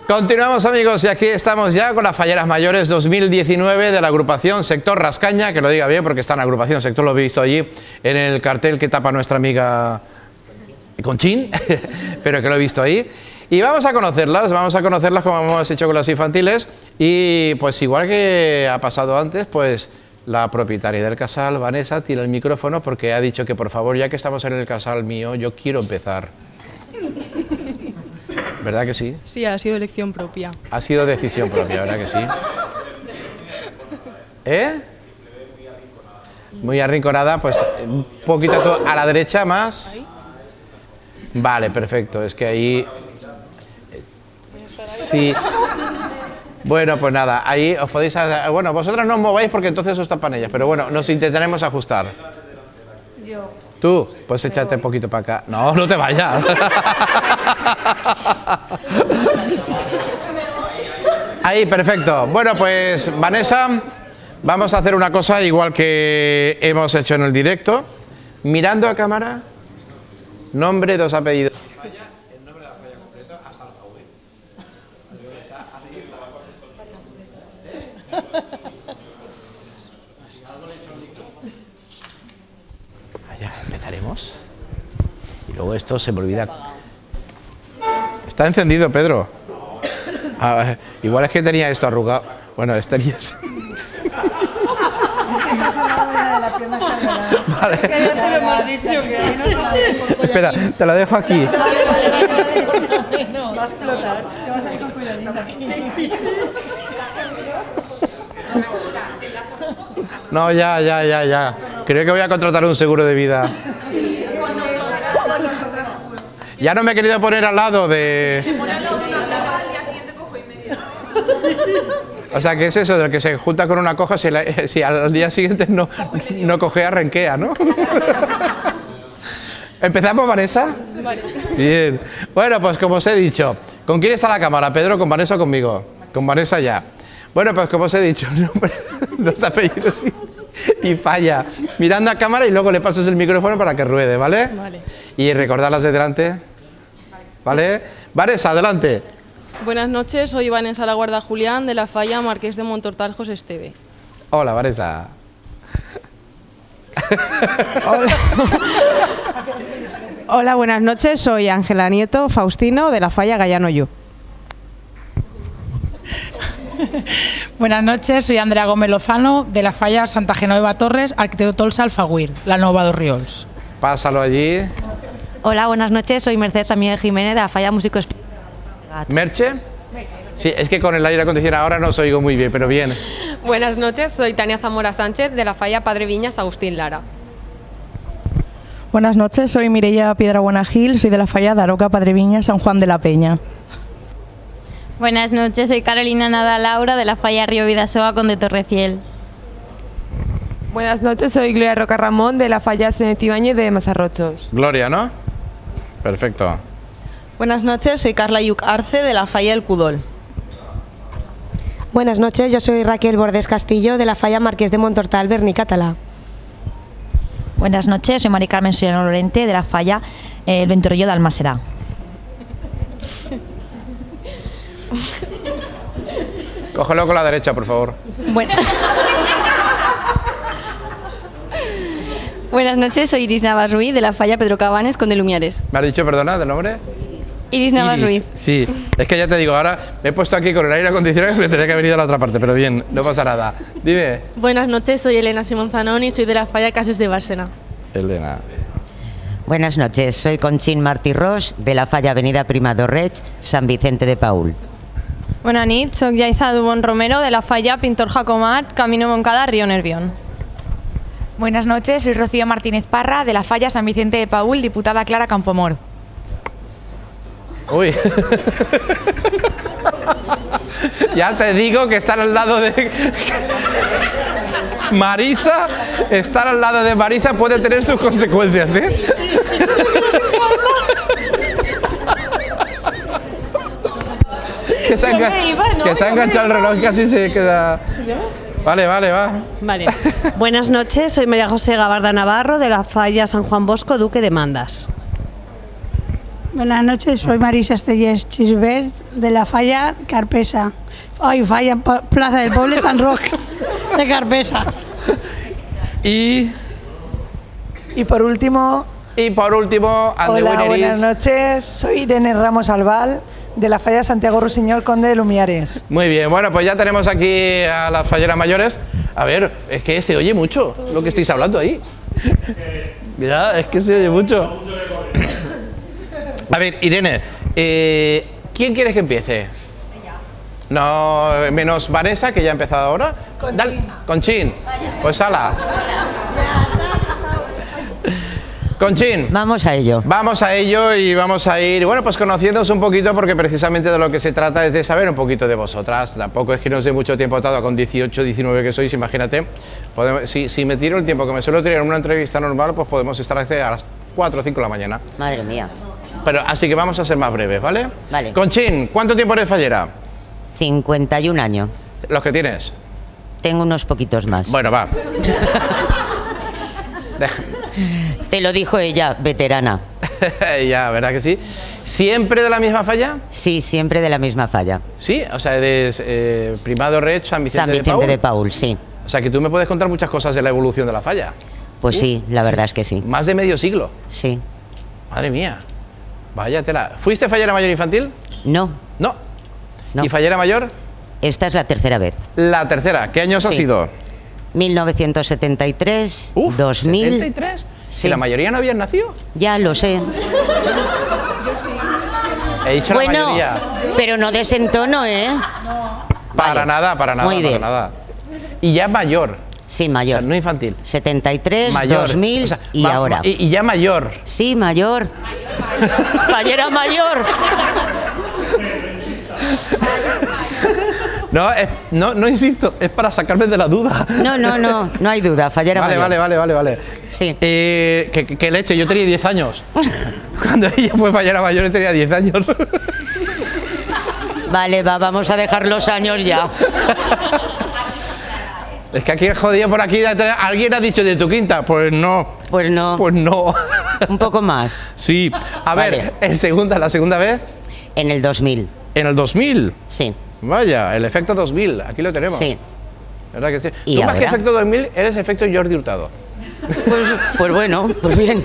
Continuamos, amigos, y aquí estamos ya con las Falleras Mayores 2019 de la agrupación Sector Rascaña, que lo diga bien porque está en la agrupación Sector, lo he visto allí en el cartel que tapa nuestra amiga Conchín, pero que lo he visto ahí. Y vamos a conocerlas como hemos hecho con las infantiles, y pues igual que ha pasado antes, pues la propietaria del casal, Vanessa, tira el micrófono porque ha dicho que por favor, ya que estamos en el casal mío, yo quiero empezar. ¿Verdad que sí? Sí, ha sido elección propia. Ha sido decisión propia, ¿verdad que sí? ¿Eh? Muy arrinconada, pues un poquito a la derecha más. Vale, perfecto, es que ahí... Sí. Bueno, pues nada, ahí os podéis... Bueno, vosotras no os mováis porque entonces os tapan ellas, pero bueno, nos intentaremos ajustar. Yo. Tú, pues échate un poquito para acá. No, no te vayas. Ahí, perfecto. Bueno, pues Vanessa, vamos a hacer una cosa igual que hemos hecho en el directo. Mirando a cámara, nombre, dos apellidos. Ya empezaremos. Y luego esto se me olvida. Está encendido, Pedro. Igual es que tenía esto arrugado. Bueno, tenías. Vale. Es que ya te lo hemos dicho, que ahí no. Espera, te lo dejo aquí. No, va a explotar. Te vas a ir con cuidadito. No, ya. Creo que voy a contratar un seguro de vida. Ya no me he querido poner al lado de... O sea, ¿qué es eso? Del que se junta con una coja, si al día siguiente no cojea, renquea, ¿no? ¿Empezamos, Vanessa? Vale. Bien. Bueno, pues como os he dicho, ¿con quién está la cámara? ¿Pedro, con Vanessa o conmigo? Con Vanessa ya. Bueno, pues como os he dicho, nombre, dos apellidos y falla. Mirando a cámara y luego le pasas el micrófono para que ruede, ¿vale? Vale. Y recordarlas de delante. ¿Vale? Vanessa, adelante. Buenas noches, soy Vanessa La Guarda Julián, de la Falla Marqués de Montortal José Esteve. Hola, Vanessa. Hola. Hola, buenas noches, soy Ángela Nieto Faustino, de la Falla Gallano Yu. Buenas noches, soy Andrea Gómez Lozano, de la Falla Santa Genoveva Torres, arquitecto Tolsa Alfaguir, la Nova dos Riols. Pásalo allí. Hola, buenas noches, soy Mercedes Samir Jiménez, de la Falla Músico Espíritu. ¿Merche? Sí, es que con el aire acondicionado ahora no os oigo muy bien, pero bien. Buenas noches, soy Tania Zamora Sánchez, de la Falla Padre Viñas Agustín Lara. Buenas noches, soy Mireia Piedrabuena Gil, soy de la Falla Daroca Padre Viñas San Juan de la Peña. Buenas noches, soy Carolina Nada Laura, de la Falla Río Vidasoa con de Torreciel. Buenas noches, soy Gloria Roca Ramón, de la Falla Senet Ibáñez de Mazarrochos. Gloria, ¿no? Perfecto. Buenas noches, soy Carla Yuc Arce, de la Falla El Cudol. Buenas noches, yo soy Raquel Bordes Castillo, de la Falla Marqués de Montortal Bernicátala. Buenas noches, soy Mari Carmen Soriano Lorente, de la Falla El Ventorrillo de Almasera. Cógelo con la derecha, por favor. Buenas noches, soy Iris Navas Ruiz, de la Falla Pedro Cabanes con de Lumiares. ¿Me has dicho, perdona, del nombre? Iris Navas Ruiz. Sí, es que ya te digo, ahora me he puesto aquí con el aire acondicionado y me tendría que haber ido a la otra parte, pero bien, no pasa nada. Dime. Buenas noches, soy Elena Simón Zanoni, soy de la Falla Cases de Bárcena. Elena. Buenas noches, soy Conchín Martí Ros, de la Falla Avenida Prima d'Orreig, San Vicente de Paúl. Buenas noches, soy Yaiza Dubón Romero, de la Falla Pintor Jacomart, Camino Moncada, Río Nervión. Buenas noches, soy Rocío Martínez Parra, de la Falla San Vicente de Paúl, diputada Clara Campomor. Uy. Ya te digo que estar al lado de... Marisa, estar al lado de Marisa puede tener sus consecuencias, ¿eh? Que se ha enganchado el reloj y casi se queda... Vale, va. Vale. Buenas noches, soy María José Gabarda Navarro, de la Falla San Juan Bosco, Duque de Mandas. Buenas noches, soy Marisa Estellés Chisbert de la Falla Carpesa. Ay, Falla Plaza del Poble San Roque de Carpesa. Y por último... Andreu Hola, Ineriz. buenas noches. Soy Irene Ramos Albal, de la Falla Santiago Rusiñol, Conde de Lumiares. Muy bien, bueno, pues ya tenemos aquí a las falleras mayores. A ver, es que se oye mucho lo que estáis hablando ahí. Ya, es que se oye mucho. A ver, Irene, ¿quién quieres que empiece? No, menos Vanessa, que ya ha empezado ahora. Conchín. Pues ala. Conchín. Vamos a ello. Vamos a ello y vamos a ir, bueno, pues conociéndoos un poquito, porque precisamente de lo que se trata es de saber un poquito de vosotras. Tampoco es que no os dé mucho tiempo atado, con 18, 19 que sois, imagínate. Si me tiro el tiempo que me suelo tirar en una entrevista normal, pues podemos estar a las 4 o 5 de la mañana. Madre mía. Pero así que vamos a ser más breves, ¿vale? Vale. Conchín, ¿cuánto tiempo eres fallera? 51 años. ¿Los que tienes? Tengo unos poquitos más. Bueno, va. Te lo dijo ella, veterana. Ya, ¿verdad que sí? ¿Siempre de la misma falla? Sí, siempre de la misma falla. Sí, o sea, eres primado Reig San Vicente de Paúl, sí. O sea, que tú me puedes contar muchas cosas de la evolución de la falla. Pues sí, la verdad es que sí. Más de medio siglo. Sí. Madre mía. Vaya tela. ¿Fuiste fallera mayor infantil? No. No. ¿Y fallera mayor? Esta es la tercera vez. La tercera. ¿Qué años ha sido? 1973, 2000... ¿73? Si la mayoría no habían nacido. Ya lo sé. He dicho la mayoría. Pero no desentono, ¿eh? Para nada, Muy bien. para nada. Y ya mayor. Sí, mayor. O sea, no infantil. 73, mayor. 2000 o sea, y ahora. Y ya mayor. Sí, mayor. Fallera mayor. No insisto, es para sacarme de la duda. No hay duda, fallera mayor. Vale. Sí. Que leche, yo tenía 10 años. Cuando ella fue fallera mayor, yo tenía 10 años. Vale, vamos a dejar los años ya. Es que aquí jodido por aquí, ¿alguien ha dicho de tu quinta? Pues no. Pues no. Un poco más. Sí. A ver, ¿la segunda vez? En el 2000. ¿En el 2000? Sí. Vaya, el efecto 2000, aquí lo tenemos. Sí. ¿Verdad que sí? ¿Y tú más ahora? que efecto 2000 eres efecto Jordi Hurtado. Pues bueno, pues bien.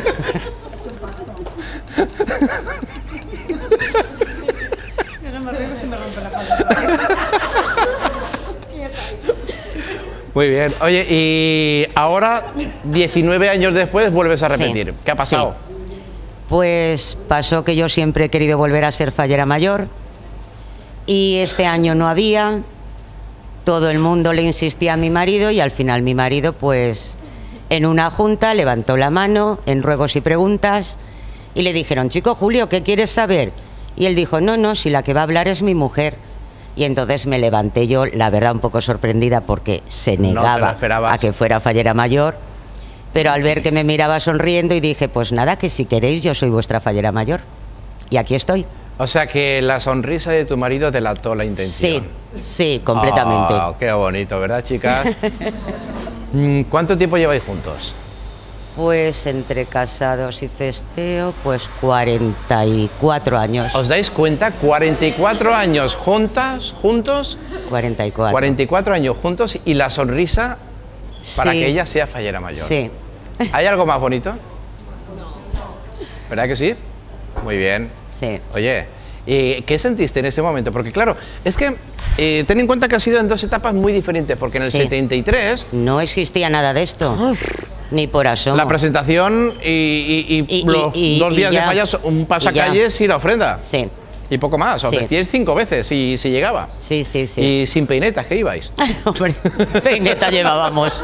Muy bien. Oye, y ahora, 19 años después, vuelves a repetir. Sí. ¿Qué ha pasado? Sí. Pues pasó que yo siempre he querido volver a ser fallera mayor y este año no había. Todo el mundo le insistía a mi marido y al final mi marido, pues, en una junta levantó la mano en ruegos y preguntas y le dijeron, chico Julio, ¿qué quieres saber? Y él dijo, no, si la que va a hablar es mi mujer. Y entonces me levanté yo, la verdad, un poco sorprendida porque se negaba a que fuera fallera mayor, pero al ver que me miraba sonriendo y dije, pues nada, que si queréis yo soy vuestra fallera mayor. Y aquí estoy. O sea que la sonrisa de tu marido delató la intención. Sí, completamente. Oh, qué bonito, ¿verdad, chicas? ¿Cuánto tiempo lleváis juntos? Pues entre casados y festeo, pues 44 años. ¿Os dais cuenta? 44 años juntos. 44. 44 años juntos y la sonrisa para que ella sea fallera mayor. Sí. ¿Hay algo más bonito? ¿Verdad que sí? Muy bien. Sí. Oye, ¿qué sentiste en ese momento? Porque claro, es que ten en cuenta que ha sido en dos etapas muy diferentes, porque en el 73... No existía nada de esto. Ni por asomo. La presentación y los 2 días de fallas, un pasacalles y la ofrenda. Sí. Y poco más. Ofrecíais 5 veces si llegaba. Sí. Y sin peinetas, ¿qué ibais? Hombre, peineta llevábamos.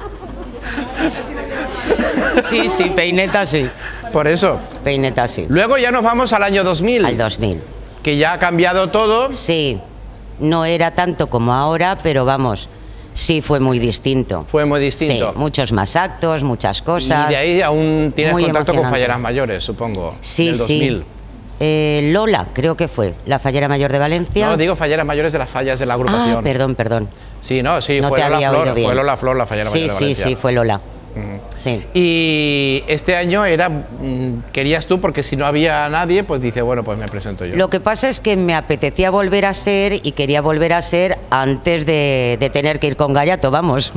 Sí, peineta sí. Por eso. Peineta sí. Luego ya nos vamos al año 2000. Al 2000. Que ya ha cambiado todo. Sí. No era tanto como ahora, pero vamos... Sí, fue muy distinto. Fue muy distinto. Sí, muchos más actos, muchas cosas. Y de ahí aún tienes muy contacto con emocionante. falleras mayores, supongo. Sí, del 2000. sí. Lola, creo que fue, la fallera mayor de Valencia. No, digo falleras mayores de las fallas de la agrupación. Ah, perdón. Sí, no, no fue te Lola había Flor, oído bien. fue Lola Flor, la fallera mayor de Valencia. Sí, fue Lola. Sí. Y este año era, querías tú, porque si no había nadie, pues dice, bueno, pues me presento yo. Lo que pasa es que me apetecía volver a ser y quería volver a ser antes de tener que ir con Gallato, vamos.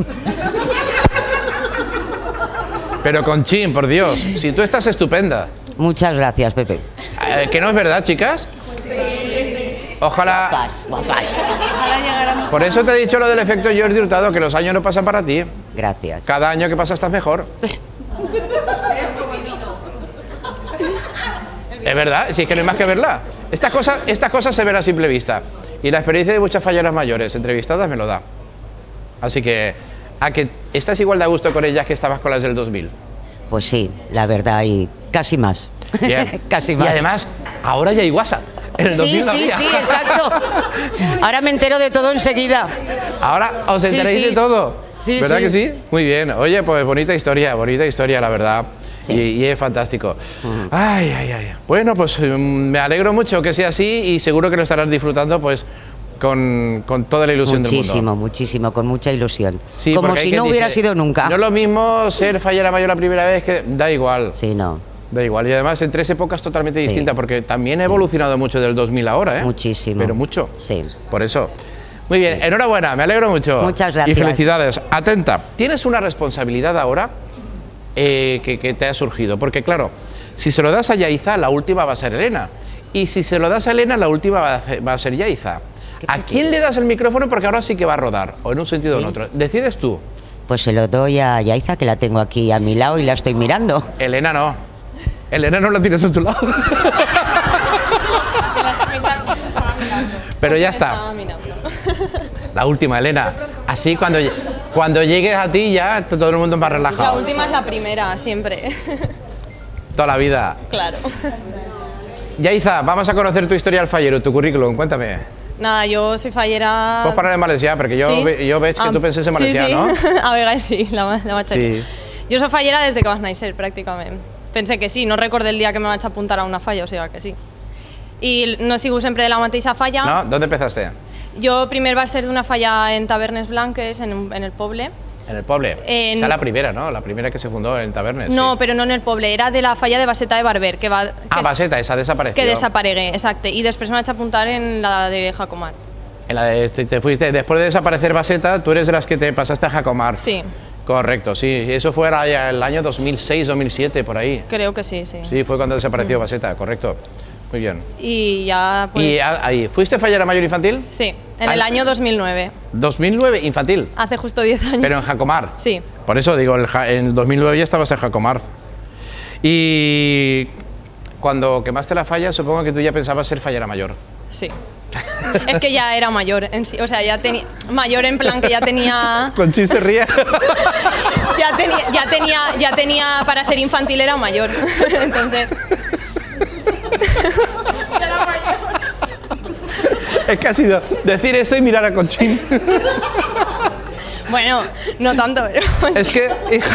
Pero Conchín, por Dios, si tú estás estupenda. Muchas gracias, Pepe. ¿Que no es verdad, chicas? Ojalá... Guapas, guapas. Por eso te he dicho lo del efecto Jordi Hurtado, que los años no pasan para ti. Gracias. Cada año que pasa estás mejor. Es verdad, si es que no hay más que verla. Estas cosas se ven a simple vista. Y la experiencia de muchas falleras mayores entrevistadas me lo da. Así que, ¿a que estás igual de a gusto con ellas que estabas con las del 2000? Pues sí, la verdad, y casi más. Bien. Casi más. Y además, ahora ya hay WhatsApp. En el 2000 no había. Sí, exacto. Ahora me entero de todo enseguida. Ahora os enteréis de todo. Sí, ¿Verdad sí. que sí? Muy bien. Oye, pues bonita historia, la verdad. Sí. Y es fantástico. Ay, ay, ay. Bueno, pues me alegro mucho que sea así y seguro que lo estarás disfrutando, pues, con toda la ilusión del mundo. Muchísimo, muchísimo, con mucha ilusión. Sí, como porque hay si quien no hubiera dice, sido nunca. No es lo mismo ser fallera mayor la primera vez, que da igual. Sí, no. Da igual. Y además en 3 épocas totalmente distintas, porque también ha evolucionado mucho del 2000 ahora, ¿eh? Muchísimo. Pero mucho. Sí. Por eso. Muy bien, enhorabuena, me alegro mucho. Muchas gracias. Y felicidades. Atenta, tienes una responsabilidad ahora que te ha surgido, porque claro, si se lo das a Yaiza, la última va a ser Elena. Y si se lo das a Elena, la última va a ser Yaiza. ¿A quién le das el micrófono? Porque ahora sí que va a rodar, o en un sentido o en otro. Decides tú. Pues se lo doy a Yaiza, que la tengo aquí a mi lado y la estoy mirando. Elena no. Elena no la tienes a tu lado. Pero ya está. La última, Elena. Así cuando llegues a ti ya todo el mundo más La relajado. última es la primera, siempre. Toda la vida. Claro. Yaiza, vamos a conocer tu historia al fallero, tu currículum, cuéntame. Nada, yo soy fallera... Puedes parar en valencià, porque yo, Sí? yo veig que tu penses en valencià, sí, no? A vegades sí, la vaig Sí. Jo soy fallera des de que vas néixer, pràcticament. Pensé que sí, no recordé el dia que me vaig apuntar a una falla, o sigui que sí. I no he sigut sempre de la mateixa falla. ¿No? ¿Dónde empezaste? Jo primer va ser d'una falla en Tavernes Blanques, en el poble. En el Poble. Esa es la primera, ¿no? La primera que se fundó en Tavernes. No, sí. però no en el poble, era de la falla de Baseta de Barber, que va... Baseta, esa desapareció. Que desaparegué, exacte. I després me vaig apuntar en la de Jacomar. En la de, te fuiste, después de desaparecer Baseta, tú eres de las que te pasaste a Jacomar. Sí. Correcto, sí. Eso fue ya el año 2006, 2007, por ahí. Creo que sí, sí. Sí, fue cuando desapareció Baseta, correcto. Muy bien. Y ya, pues... ¿Y ahí, fuiste fallera mayor infantil? Sí, en el año 2009. 2009, infantil. Hace justo 10 años. Pero en Jacomar. Sí. Por eso digo, en 2009 ya estabas en Jacomar. Y cuando quemaste la falla, supongo que tú ya pensabas ser fallera mayor. Sí. Es que ya era mayor en sí, o sea, ya tenía mayor en plan que ya tenía... Conchín se ríe. ya tenía para ser infantil era mayor. Entonces... Es que ha sido decir eso y mirar a Conchín. Bueno, no tanto, pero... Es que, hija...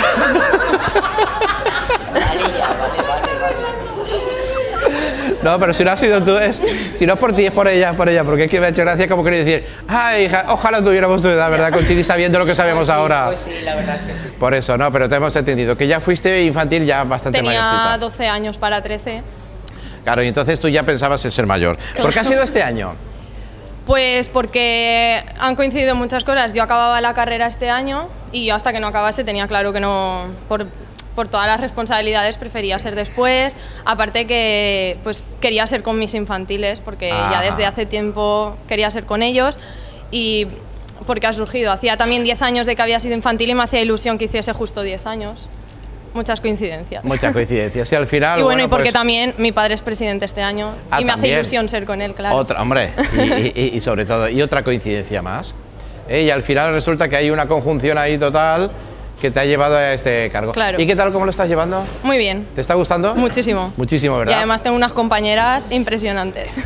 No, pero si no has sido tú, si no es por ti, es por ella, porque es que me ha hecho gracia como quería decir, ay, hija, ojalá tuviéramos tu edad, ¿verdad, Conchín? Y sabiendo lo que sabemos ahora. Pues sí, la verdad es que sí. Por eso, no, pero te hemos entendido, que ya fuiste infantil ya bastante mayorcita. Tenía 12 años para 13. Claro, y entonces tú ya pensabas en ser mayor. ¿Por qué ha sido este año? Pues porque han coincidido muchas cosas. Yo acababa la carrera este año y yo hasta que no acabase tenía claro que no, por todas las responsabilidades prefería ser después. Aparte que pues quería ser con mis infantiles porque ya desde hace tiempo quería ser con ellos y porque ha surgido. Hacía también 10 años de que había sido infantil y me hacía ilusión que hiciese justo 10 años. Muchas coincidencias. Muchas coincidencias. Y al final... Y bueno, y porque pues, también mi padre es presidente este año y me hace ilusión ser con él, claro. Otra, hombre, y sobre todo, y otra coincidencia más. Y al final resulta que hay una conjunción ahí total que te ha llevado a este cargo. Claro. ¿Y qué tal, cómo lo estás llevando? Muy bien. ¿Te está gustando? Muchísimo. Muchísimo, ¿verdad? Y además tengo unas compañeras impresionantes.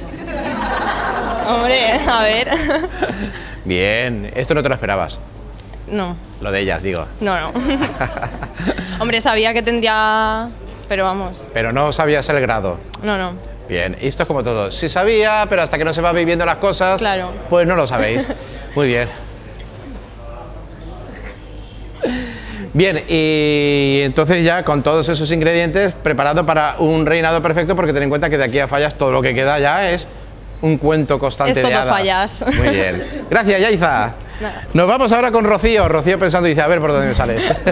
Hombre, a ver. Bien, esto no te lo esperabas. No. Lo de ellas, digo. No. Hombre, sabía que tendría... Pero vamos. Pero no sabías el grado. No. Bien, y esto es como todo. Sí sabía, pero hasta que no se va viviendo las cosas, claro, pues no lo sabéis. Muy bien. Bien, y entonces ya con todos esos ingredientes preparado para un reinado perfecto, porque ten en cuenta que de aquí a Fallas todo lo que queda ya es un cuento constante Es todo de hadas. Fallas. Muy bien. Gracias, Yaiza. Nada. Nos vamos ahora con Rocío. Rocío pensando dice, a ver por dónde me sale este.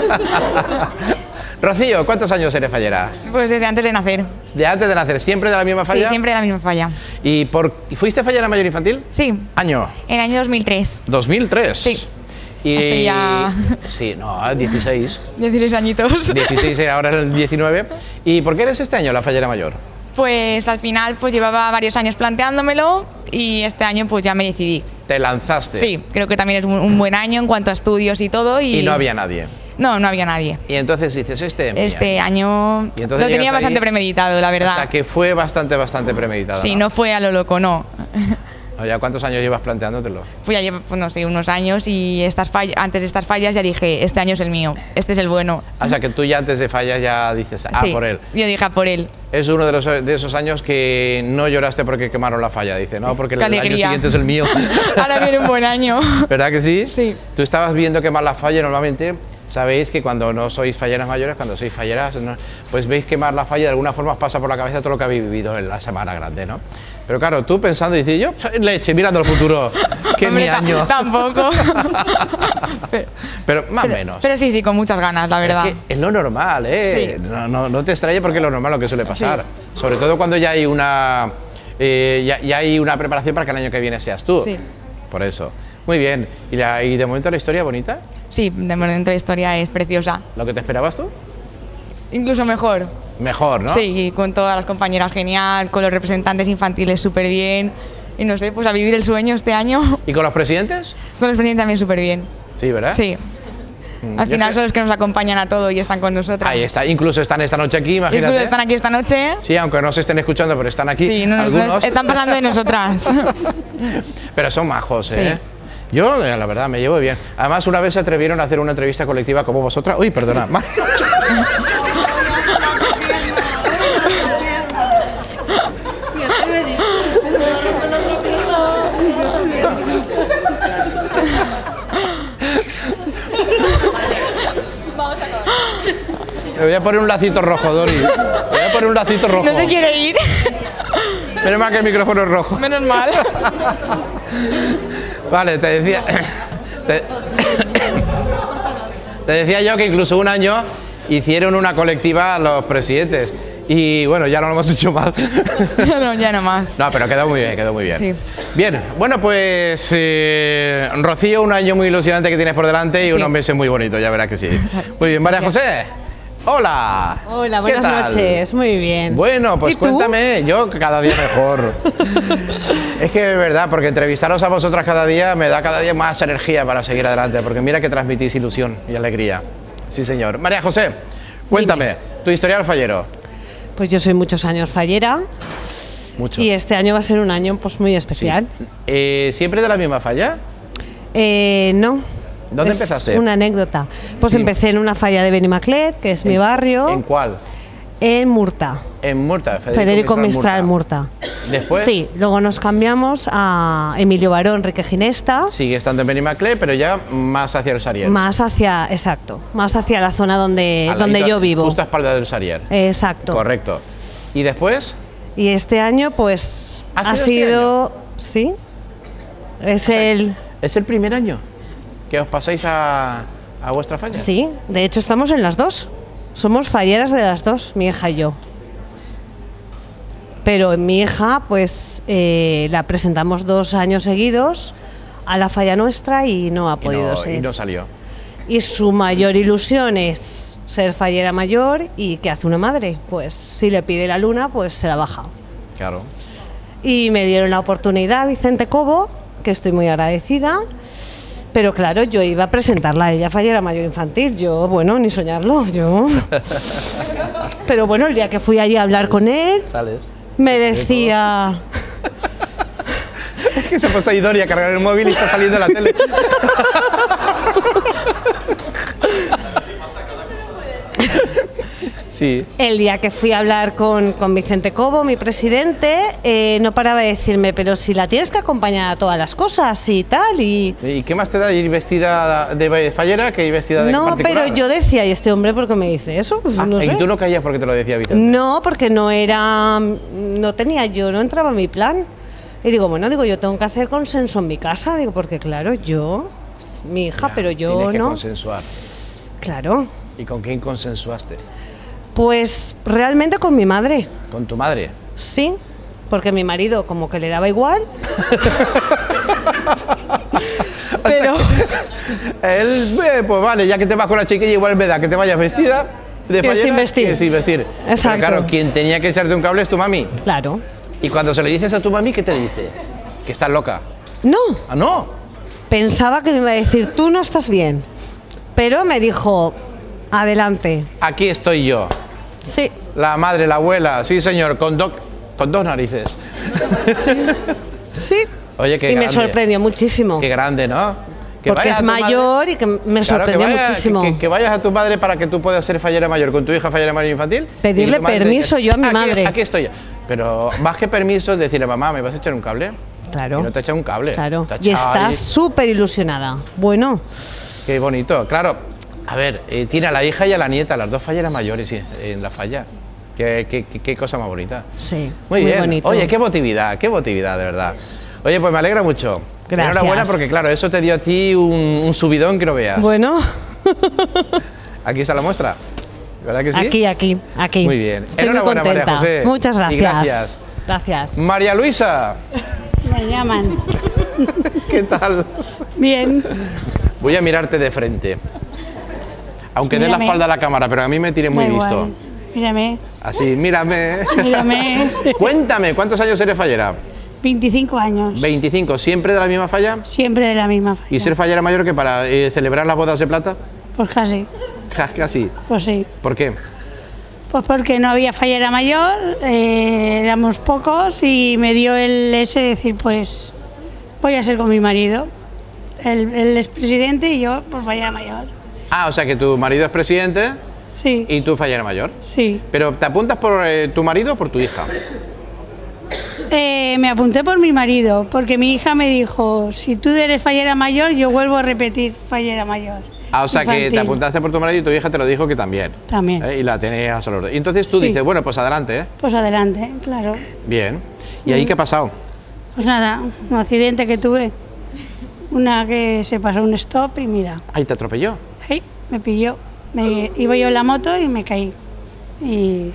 Rocío, ¿cuántos años eres fallera? Pues desde antes de nacer. ¿De antes de nacer? ¿Siempre de la misma falla? Sí, siempre de la misma falla. ¿Y fuiste fallera mayor infantil? Sí. ¿Año? En el año 2003. 2003. Sí. Y Hace ya... Sí, no, 16. 16 añitos. 16, ahora es el 19. ¿Y por qué eres este año la fallera mayor? Pues al final pues llevaba varios años planteándomelo y este año pues ya me decidí. ¿Te lanzaste? Sí, creo que también es un buen año en cuanto a estudios y todo. Y no había nadie. No, no había nadie. Y entonces dices, Este año y lo tenía bastante premeditado, la verdad. O sea, que fue bastante premeditado. Sí, no fue a lo loco, no. ¿Ya cuántos años llevas planteándotelo? Fui a llevar, pues no sé, unos años y antes de estas fallas ya dije, este año es el mío, este es el bueno. O sea, que tú ya antes de fallas ya dices, sí, por él. Yo dije, por él. Es uno de esos años que no lloraste porque quemaron la falla, dice, no, porque el alegría. año siguiente es el mío. Ahora viene un buen año. ¿Verdad que sí? Sí. Tú estabas viendo quemar la falla normalmente. Sabéis que cuando no sois falleras mayores, cuando sois falleras, pues veis quemar la falla, de alguna forma os pasa por la cabeza todo lo que habéis vivido en la Semana Grande, ¿no? Pero claro, tú pensando y dices, yo leche, mirando el futuro, que es mi año. Tampoco. pero más o menos. Pero sí, con muchas ganas, la verdad. Es lo normal, ¿eh? Sí. No te extrañes porque es lo normal lo que suele pasar. Sí. Sobre todo cuando ya hay una preparación para que el año que viene seas tú. Sí. Por eso. Muy bien. ¿Y de momento la historia bonita? Sí, de momento la historia es preciosa. ¿Lo que te esperabas tú? Incluso mejor. Mejor, ¿no? Sí, con todas las compañeras genial, con los representantes infantiles súper bien. Y no sé, pues a vivir el sueño este año. ¿Y con los presidentes? Con los presidentes también súper bien. Sí, ¿verdad? Sí. Al final son los que nos acompañan a todo y están con nosotros. Ahí está, incluso están esta noche aquí, imagínate. Incluso están aquí esta noche. Sí, aunque no se estén escuchando, pero están aquí. Sí, algunos están pasando de nosotras. Pero son majos, ¿eh? Sí. Yo, la verdad, me llevo bien. Además, una vez se atrevieron a hacer una entrevista colectiva como vosotras. Uy, perdona. Me voy a poner un lacito rojo, Dori. Me voy a poner un lacito rojo. No se quiere ir. Menos mal que el micrófono es rojo. Menos mal. Vale, te decía... Te decía yo que incluso un año hicieron una colectiva a los presidentes. Y bueno, ya no lo hemos hecho más. Ya no más. No, pero quedó muy bien, quedó muy bien. Sí. Bien, bueno, pues Rocío, un año muy ilusionante que tienes por delante y unos meses muy bonitos, ya verás que sí. Muy bien, María José. Hola. Hola, ¿Qué buenas tal? noches, muy bien. Bueno, pues cuéntame, yo cada día mejor. Es que es verdad, porque entrevistaros a vosotras cada día me da cada día más energía para seguir adelante, porque mira que transmitís ilusión y alegría. Sí, señor. María José, cuéntame, tu historial fallero. Pues yo soy muchos años fallera. Mucho. Y este año va a ser un año pues muy especial. Sí. ¿Siempre de la misma falla? No. ¿Dónde empezaste? Una anécdota. Pues empecé en una falla de Benimaclet, que es mi barrio. ¿En cuál? En Murta. En Murta, Federico Mistral Murta. ¿Después? Sí, luego nos cambiamos a Emilio Baró, Enrique Ginesta. Sigue estando en Benimaclet, pero ya más hacia el Sarier. Más hacia, exacto, más hacia la zona donde yo vivo. Justo a espalda del Sarier. Exacto. Correcto. ¿Y después? Y este año, pues, ha sido... Sí. ¿Es el primer año que os pasáis a vuestra falla? Sí, de hecho estamos en las dos. Somos falleras de las dos, mi hija y yo. Pero mi hija, pues, la presentamos 2 años seguidos a la falla nuestra y no ha podido ser. Y no salió. Y su mayor ilusión es ser fallera mayor. ¿Y qué hace una madre? Pues si le pide la luna, pues se la baja. Claro. Y me dieron la oportunidad, Vicente Cobo, que estoy muy agradecida. Pero claro, yo iba a presentarla a ella fallera mayor infantil. Yo, bueno, ni soñarlo, yo. Pero bueno, el día que fui allí a hablar con él, me decía... Es que se ha puesto ahí Dori a cargar el móvil y está saliendo la tele. Sí. El día que fui a hablar con Vicente Cobo, mi presidente, no paraba de decirme, pero si la tienes que acompañar a todas las cosas y tal. ¿Y qué más te da ir vestida de fallera que ir vestida de particular? No, pero yo decía, ¿y este hombre por qué me dice eso? Pues no sé. ¿Y tú no caías porque te lo decía Vicente? No, porque no entraba en mi plan. Y digo, bueno, yo tengo que hacer consenso en mi casa, digo, porque claro, mi hija, pero yo tienes que no. consensuar. Claro. ¿Y con quién consensuaste? Pues realmente con mi madre. ¿Con tu madre? Sí, porque mi marido como que le daba igual. Pero él, pues vale, ya que te vas con la chiquilla, igual me da que te vayas vestida de fallera sin vestir. que sin vestir. Exacto. Pero claro, quien tenía que echarte un cable es tu mami. Claro. Y cuando se lo dices a tu mami, ¿qué te dice? Que estás loca. No. ¿Ah, no? Pensaba que me iba a decir, tú no estás bien. Pero me dijo, adelante. Aquí estoy yo. Sí. La madre, la abuela, sí señor, con dos narices. Sí. Oye, qué y grande. me sorprendió muchísimo. Qué grande, ¿no? Porque es mayor y que me sorprendió muchísimo. Que vayas a tu madre para que tú puedas ser fallera mayor con tu hija fallera mayor infantil. Pedirle permiso yo a mi madre. Aquí estoy yo. Pero más que permiso es decirle, mamá, ¿me vas a echar un cable? Claro. Y no te echa un cable. Claro. Y estás súper ilusionada. Bueno. Qué bonito. Claro, a ver, tiene a la hija y a la nieta, las dos falleras mayores en la falla. Qué cosa más bonita. Sí, muy bien. bonito. Oye, qué emotividad, de verdad. Oye, pues me alegra mucho. Gracias. Enhorabuena porque, claro, eso te dio a ti un subidón que no veas. Bueno. Aquí está la muestra. ¿Verdad que sí? Aquí. Muy bien. Estoy Enhorabuena, muy contenta. María José. Muchas gracias. Y gracias. Gracias. María Luisa. Me llaman. ¿Qué tal? Bien. Voy a mirarte de frente. Aunque dé la espalda a la cámara, pero a mí me tienes muy visto. Mírame. Así, mírame. Mírame. Cuéntame, ¿cuántos años eres fallera? 25 años. 25, ¿siempre de la misma falla? Siempre de la misma falla. ¿Y ser fallera mayor que para celebrar las bodas de plata? Pues casi. Casi. Pues sí. ¿Por qué? Pues porque no había fallera mayor, éramos pocos y me dio el ese de decir, pues voy a ser con mi marido. Él es presidente y yo, pues fallera mayor. Ah, o sea que tu marido es presidente. Sí. ¿Y tú fallera mayor? Sí. ¿Pero te apuntas por tu marido o por tu hija? Me apunté por mi marido, porque mi hija me dijo, si tú eres fallera mayor, yo vuelvo a repetir fallera mayor. Ah, o sea infantil. que te apuntaste por tu marido y tu hija te lo dijo que también. También. Y la tenías a los dos. Y entonces tú dices, bueno, pues adelante, ¿eh? Pues adelante, claro. Bien. ¿Y ahí qué ha pasado? Pues nada, un accidente que tuve. Una que se pasó un stop y mira. ¿Ahí te atropelló? Sí, me pilló. Iba yo en la moto y me caí. Y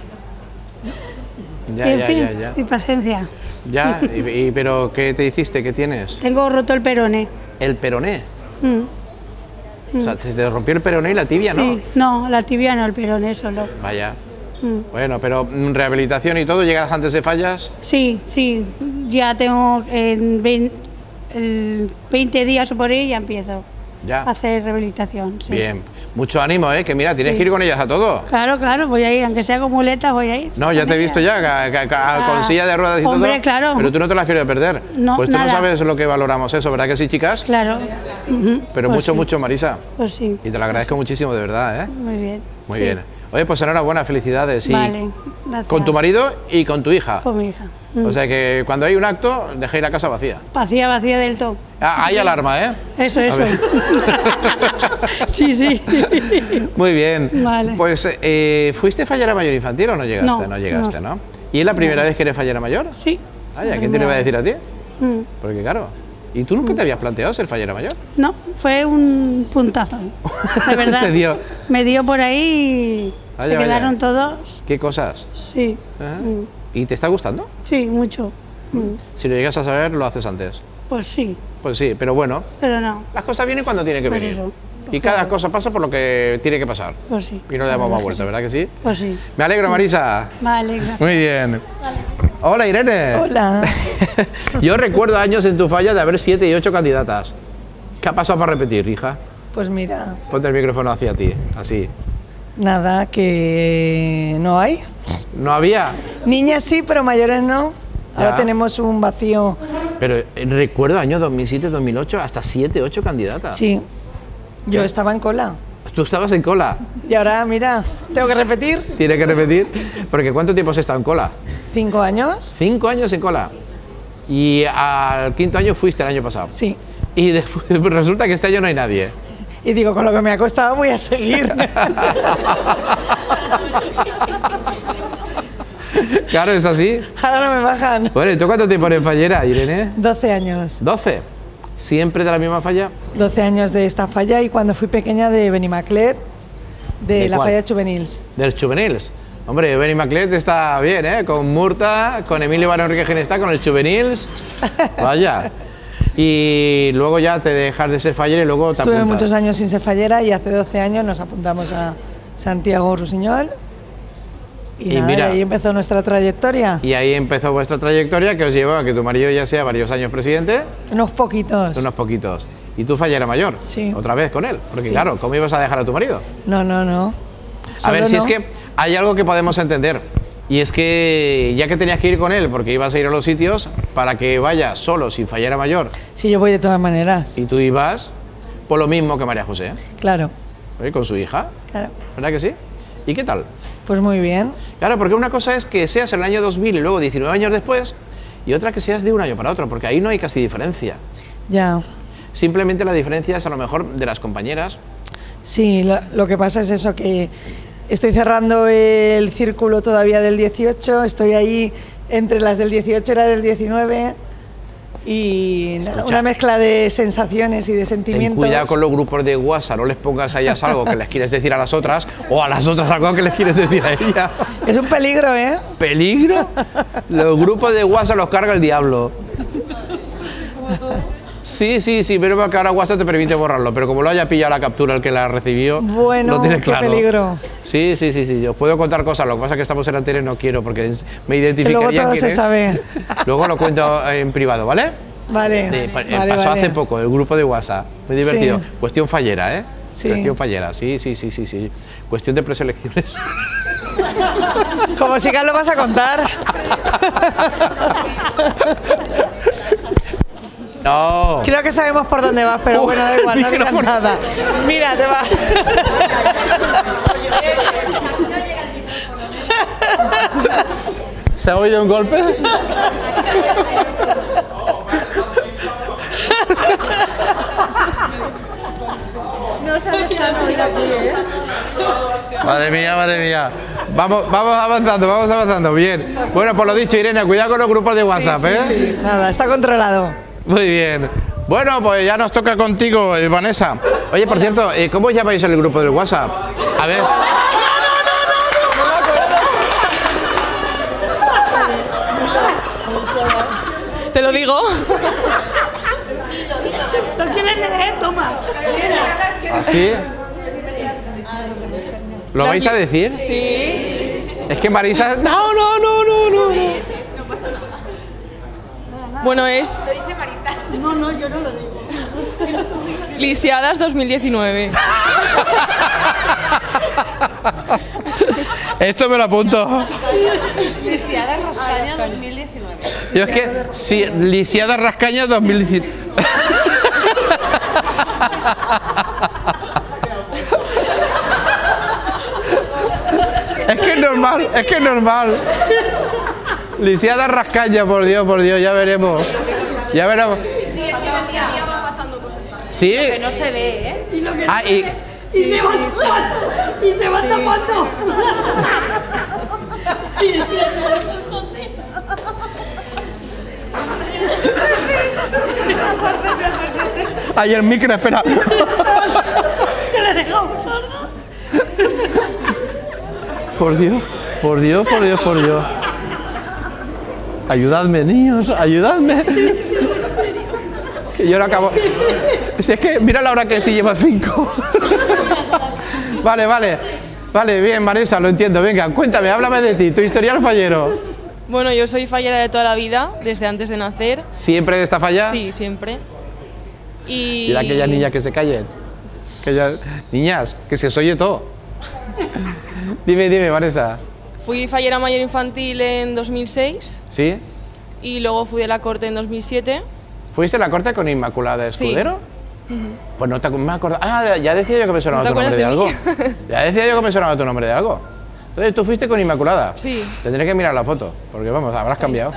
Ya. y paciencia. Ya, pero ¿qué te hiciste? ¿Qué tienes? Tengo roto el peroné. ¿El peroné? O sea, te rompió el peroné y la tibia, sí. ¿no? No, la tibia no, el peroné solo. Vaya. Bueno, pero rehabilitación y todo, ¿llegarás antes de fallas? Sí, ya tengo el 20 días o por ahí ya empiezo ya a hacer rehabilitación. Sí. Bien, mucho ánimo, que mira, tienes que ir con ellas a todo. Claro, voy a ir, aunque sea con muletas voy a ir. No, ya te he visto ya, con silla de ruedas y hombre, todo. Claro. Pero tú no te las has querido perder. No, pues tú nada. no sabes lo que valoramos eso, ¿verdad que sí, chicas? Claro. Pero pues mucho, Marisa. Pues sí. Y te lo agradezco muchísimo, de verdad, ¿eh? Muy bien. Muy bien. Oye, pues enhorabuena, felicidades. Vale, gracias. Con tu marido y con tu hija. Con mi hija. O sea que cuando hay un acto, dejéis la casa vacía. Vacía del todo. Ah, hay alarma, ¿eh? Eso. Sí. Muy bien. Vale. Pues, ¿fuiste fallera mayor infantil o no llegaste? No llegaste, ¿no? ¿Y es la primera vez que eres fallera mayor? Sí. Vaya, ¿quién te lo iba a decir a ti? Porque claro, ¿y tú nunca te habías planteado ser fallera mayor? No, fue un puntazo. De verdad. Me dio por ahí y se quedaron todos. ¿Qué cosas? Sí. ¿Y te está gustando? Sí, mucho. Si lo llegas a saber, lo haces antes. Pues sí. Pues sí, pero bueno. Pero no. Las cosas vienen cuando tienen que venir. Eso. Y cada cosa pasa por lo que tiene que pasar. Pues sí. Y no le damos más vuelta, ¿verdad que sí? Pues sí. Me alegro, Marisa. Vale, gracias. Muy bien. Vale. Hola, Irene. Hola. Yo recuerdo años en tu falla de haber 7 y 8 candidatas. ¿Qué ha pasado para repetir, hija? Pues mira. Ponte el micrófono hacia ti, así. Nada, que no hay. ¿No había? Niñas sí, pero mayores no. Ahora Ya. tenemos un vacío. Pero recuerdo años 2007, 2008, hasta 7, 8 candidatas. Sí. Yo estaba en cola. Tú estabas en cola. Y ahora, mira, tengo que repetir. Tiene que repetir. Porque ¿cuánto tiempo has estado en cola? 5 años. 5 años en cola. Y al 5.º año fuiste el año pasado. Sí. Y después resulta que este año no hay nadie. Y digo, con lo que me ha costado voy a seguir. Claro, es así. Ahora no me bajan. Bueno, ¿y tú cuánto tiempo eres fallera, Irene? 12 años. ¿12? ¿Siempre de la misma falla? 12 años de esta falla y cuando fui pequeña de Benimaclet, de la cuál? falla Juvenils. Del Juvenils. Hombre, Benimaclet está bien, ¿eh? Con Murta, con Emilio Barón Enrique Ginesta, con el Juvenils. Vaya. Y luego ya te dejas de ser fallera y luego te Estuve apuntas. muchos años sin ser fallera y hace 12 años nos apuntamos a Santiago Rusiñol. Y nada, mira, y ahí empezó nuestra trayectoria. Y ahí empezó vuestra trayectoria que os llevó a que tu marido ya sea varios años presidente. Unos poquitos. Unos poquitos. ¿Y tú fallera mayor? Sí. Otra vez con él. Porque Sí. claro, ¿cómo ibas a dejar a tu marido? No. A ver, Solo si no. es que hay algo que podemos entender. Y es que ya que tenías que ir con él porque ibas a ir a los sitios, para que vaya solo sin fallera mayor. Sí, yo voy de todas maneras. Y tú ibas por lo mismo que María José. Claro. Con su hija. Claro. ¿Verdad que sí? ¿Y qué tal? Pues muy bien. Claro, porque una cosa es que seas en el año 2000 y luego 19 años después, y otra que seas de un año para otro, porque ahí no hay casi diferencia. Ya. Simplemente la diferencia es a lo mejor de las compañeras. Sí, lo que pasa es eso, que estoy cerrando el círculo todavía del 18, estoy ahí entre las del 18 y las del 19 y nada, una mezcla de sensaciones y de Ten sentimientos. cuidado con los grupos de WhatsApp, no les pongas a ellas algo que les quieres decir a las otras, o a las otras algo que les quieres decir a ella. Es un peligro, ¿eh? ¿Peligro? Los grupos de WhatsApp los carga el diablo. Sí, pero que ahora WhatsApp te permite borrarlo, pero como lo haya pillado la captura el que la recibió, Bueno, no tiene qué claro. peligro. Sí, os puedo contar cosas, lo que pasa es que estamos en la tele, no quiero, porque me Que identificaría luego todo quién se es. sabe. Luego lo cuento en privado, ¿vale? Vale. Pasó hace poco, el grupo de WhatsApp, muy divertido. Sí. Cuestión fallera, ¿eh? Sí. Cuestión fallera, sí. Cuestión de preselecciones. Como sigas lo vas a contar. No. Creo que sabemos por dónde vas, pero bueno, da igual, no digas nada. Mira, te va. ¿Se ha oído un golpe? No sabes si han oído aquí, ¿eh? Madre mía. Vamos avanzando, bien. Bueno, por lo dicho, Irene, cuidado con los grupos de WhatsApp, ¿eh? Sí. Nada, está controlado. Muy bien. Bueno, pues ya nos toca contigo, Vanessa. Oye, por cierto, ¿cómo llamáis el grupo del WhatsApp? A ver. ¿Te lo digo? ¿Lo quieres leer? Toma. ¿Así? ¿Lo vais a decir? Sí. Es que Marisa... No. Bueno, es Lo dice Marisa. No, yo no lo digo. Lisiadas 2019. Esto me lo apunto. Lisiada Rascaña 2019. Yo es que, sí, Lisiada Rascaña 2019. Es que es normal. Lisiada Rascaña, por Dios, ya veremos. Sí, es que los días van pasando cosas también. ¿Sí? Que no se ve, ¿eh? Y lo que Ah, y... se va tapando. Y se va tapando. Ay, el micro, espera. Que le he dejado sordo. Por Dios. Ayudadme, niños, ayudadme. Que yo no acabo. Si es que mira la hora que sí lleva 5. Vale, bien, Vanessa, lo entiendo. Venga, cuéntame, háblame de ti, tu historial fallero. Bueno, yo soy fallera de toda la vida, desde antes de nacer. ¿Siempre de esta falla? Sí, siempre. Y... Mira aquellas niñas que se callen. Niñas, que se os oye todo. Dime, Vanessa. Fui fallera mayor infantil en 2006 ¿Sí? y luego fui de la corte en 2007. ¿Fuiste a la corte con Inmaculada Escudero? Pues no te me acuerdo. Ah, ya decía yo que me sonaba tu nombre de algo. Ya decía yo que me sonaba tu nombre de algo. Entonces tú fuiste con Inmaculada. Sí. Tendré que mirar la foto, porque vamos, habrás cambiado.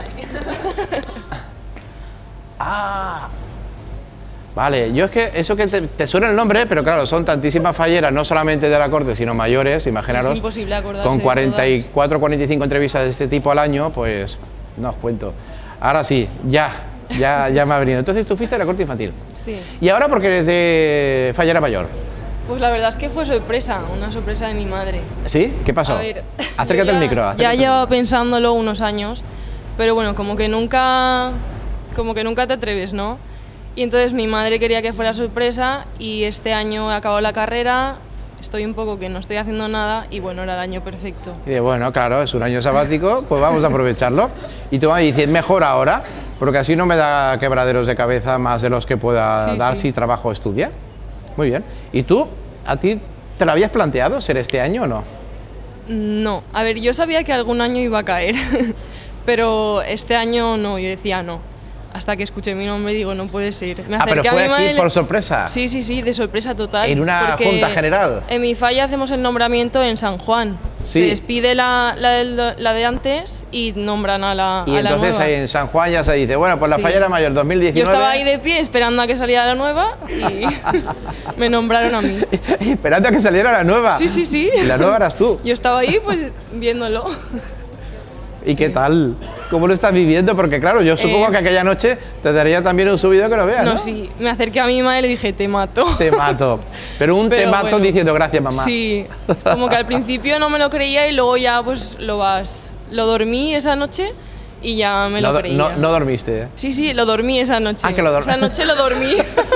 Ah. Vale, yo es que eso que te suena el nombre, pero claro, son tantísimas falleras, no solamente de la corte, sino mayores, imaginaros. Es imposible acordarse con de 44, 45 entrevistas de este tipo al año, pues no os cuento. Ahora sí, ya me ha venido. Entonces tú fuiste de la corte infantil. Sí. ¿Y ahora por qué eres de fallera mayor? Pues la verdad es que fue sorpresa, una sorpresa de mi madre. ¿Sí? ¿Qué pasó? A ver, acércate al micro. Ya llevaba pensándolo unos años, pero bueno, como que nunca te atreves, ¿no? Y entonces mi madre quería que fuera sorpresa y este año he acabado la carrera, estoy un poco que no estoy haciendo nada y bueno, era el año perfecto. Y bueno, claro, es un año sabático, pues vamos a aprovecharlo. Y tú vas a decir, mejor ahora, porque así no me da quebraderos de cabeza más de los que pueda dar si trabajo o estudia. Muy bien. ¿Y tú, a ti, te lo habías planteado ser este año o no? No, a ver, yo sabía que algún año iba a caer, pero este año no, yo decía no. Hasta que escuché mi nombre y digo, no puede ser. Me pero fue aquí por sorpresa. Sí, de sorpresa total. ¿En una junta general? En mi falla hacemos el nombramiento en San Juan. Sí. Se despide la de antes y nombran a la nueva. Y entonces ahí en San Juan ya se dice, bueno, pues la fallera mayor 2019... Yo estaba ahí de pie esperando a que saliera la nueva y me nombraron a mí. Esperando a que saliera la nueva. Sí. Y la nueva eras tú. Yo estaba ahí pues viéndolo. ¿Y qué tal? ¿Cómo lo estás viviendo? Porque claro, yo supongo que aquella noche te daría también un subido que lo veas, ¿no? No, sí. Me acerqué a mi madre y le dije, te mato. Te mato. Pero te mato bueno, diciendo, gracias, mamá. Sí. Como que al principio no me lo creía y luego ya pues lo dormí esa noche y ya me lo creía. No dormiste, ¿eh? Sí, lo dormí esa noche. Ah, que lo dormí. Esa noche lo dormí.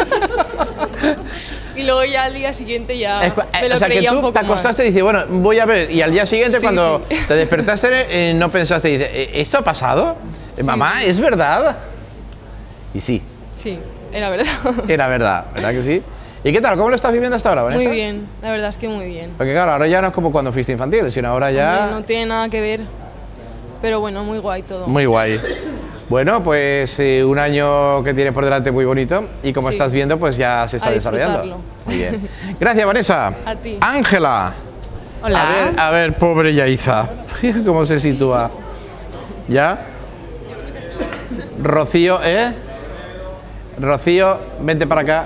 Y luego ya al día siguiente ya me lo creía un poco más. O sea, que tú te acostaste y dices, bueno, voy a ver. Y al día siguiente cuando te despertaste no pensaste, dices, ¿esto ha pasado? Mamá, ¿es verdad? Y sí. Sí, era verdad. Era verdad, ¿verdad que sí? ¿Y qué tal? ¿Cómo lo estás viviendo hasta ahora, Vanessa? Muy bien, la verdad es que muy bien. Porque claro, ahora ya no es como cuando fuiste infantil, sino ahora ya... No tiene nada que ver. Pero bueno, muy guay todo. Muy guay. Bueno, pues un año que tienes por delante muy bonito y como estás viendo, pues ya se está desarrollando. Muy bien. Gracias, Vanessa. A ti. Ángela. Hola. A ver, pobre Yaiza. Fíjate cómo se sitúa. ¿Ya? Rocío, Rocío, vente para acá.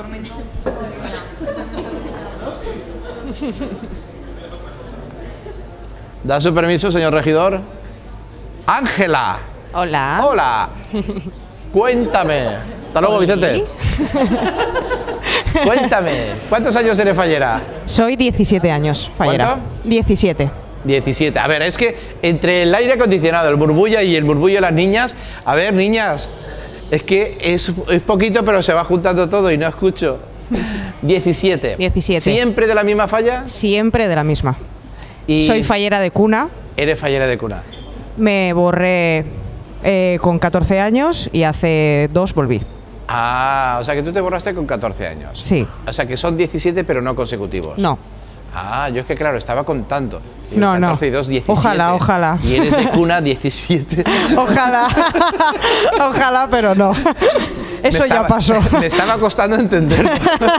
¿Da su permiso, señor regidor? Ángela. Hola. Hola. Cuéntame. Hasta luego, Vicente. Cuéntame. ¿Cuántos años eres fallera? Soy 17 años, fallera. ¿Cuánto? 17. 17. A ver, es que entre el aire acondicionado, el burbulla y el burbullo de las niñas... A ver, niñas, es que es poquito, pero se va juntando todo y no escucho. 17. 17. ¿Siempre de la misma falla? Siempre de la misma. Y soy fallera de cuna. Eres fallera de cuna. Me borré con 14 años y hace 2 volví. Ah, o sea que tú te borraste con 14 años. Sí. O sea que son 17 pero no consecutivos. No. Ah, yo es que claro, estaba contando. Digo, no, 14 y 2, 17. Ojalá, ojalá. Y eres de cuna 17. Ojalá. Ojalá, pero no. Eso ya pasó. Me estaba costando entender.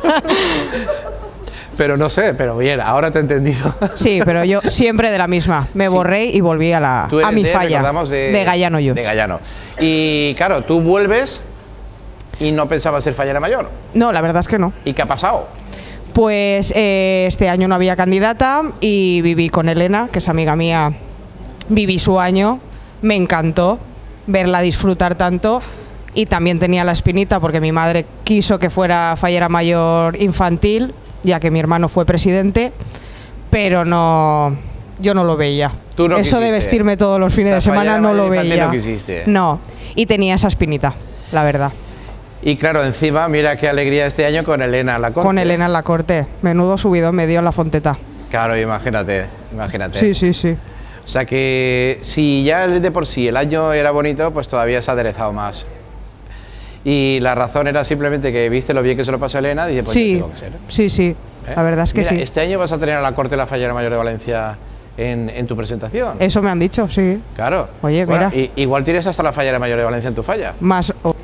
Pero no sé, pero bien, ahora te he entendido. Sí, pero yo siempre de la misma. Me borré y volví a mi falla. De Gallano yo. De Gallano. Y claro, tú vuelves y no pensabas ser fallera mayor. No, la verdad es que no. ¿Y qué ha pasado? Pues este año no había candidata y viví con Elena, que es amiga mía. Viví su año, me encantó verla disfrutar tanto y también tenía la espinita porque mi madre quiso que fuera fallera mayor infantil, ya que mi hermano fue presidente, pero no, yo no lo veía. ¿Tú no Eso quisiste? De vestirme todos los fines de semana no lo veía. No quisiste. No, y tenía esa espinita, la verdad. Y claro, encima, mira qué alegría este año con Elena en la corte. Con Elena en la corte. Menudo subido me dio en la Fonteta. Claro, imagínate, imagínate. Sí, sí, sí. O sea que si ya de por sí el año era bonito, pues todavía se ha aderezado más. Y la razón era simplemente que viste lo bien que se lo pasó a Elena, y dice, pues sí, tengo que ser. Sí, sí, la verdad es que mira, sí. Este año vas a tener a la Corte de la Fallera Mayor de Valencia en tu presentación. Eso me han dicho, sí. Claro. Oye, bueno, mira. Igual tienes hasta la Fallera Mayor de Valencia en tu falla. Más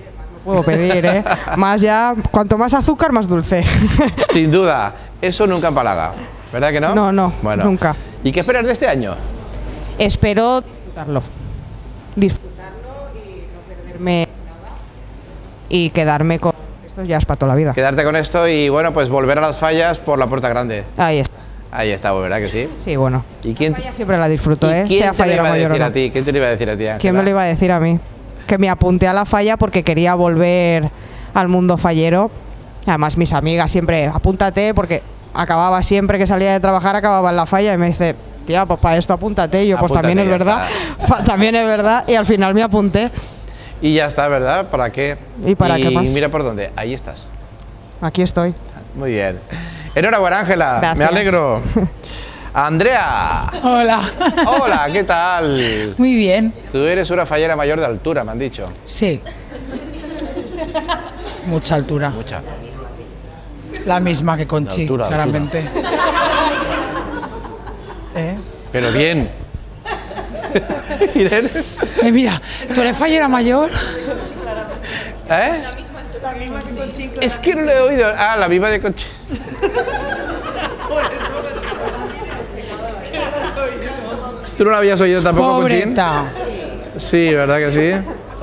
puedo pedir, ¿eh? Más ya, cuanto más azúcar, más dulce. Sin duda, eso nunca empalaga, ¿verdad que no? No, bueno. nunca. ¿Y qué esperas de este año? Espero disfrutarlo y no perderme nada y quedarme con esto ya es para toda la vida. Quedarte con esto y bueno, pues volver a las fallas por la puerta grande. Ahí está. Ahí está, ¿verdad que sí? Sí, bueno. ¿Y quién La falla siempre la disfruto, ¿eh? ¿Quién Sea te lo fallera iba a mayor decir o no. a ti? ¿Quién te lo iba a decir a ti, Ángela? ¿Quién me lo iba a decir a mí? Que me apunté a la falla porque quería volver al mundo fallero. Además, mis amigas siempre, apúntate, porque acababa siempre que salía de trabajar, acababa en la falla y me dice, tía, pues para esto apúntate. Y yo, pues Apúntate, también es ya verdad, también es verdad. Y al final me apunté. Y ya está, ¿verdad? ¿Para qué? ¿Y para qué más? Mira por dónde, ahí estás. Aquí estoy. Muy bien. Enhorabuena, Ángela. Gracias. Me alegro. Andrea. Hola. Hola, ¿qué tal? Muy bien. Tú eres una fallera mayor de altura, me han dicho. Sí. Mucha altura. Mucha. La misma que Conchi, altura, claramente. Pero bien. Irene. Mira, ¿tú eres fallera mayor? ¿Eh? Es que no lo he oído. Ah, la misma de Conchi. ¿Tú no la habías oído tampoco, Conchín? Pobreta. Sí, ¿verdad que sí?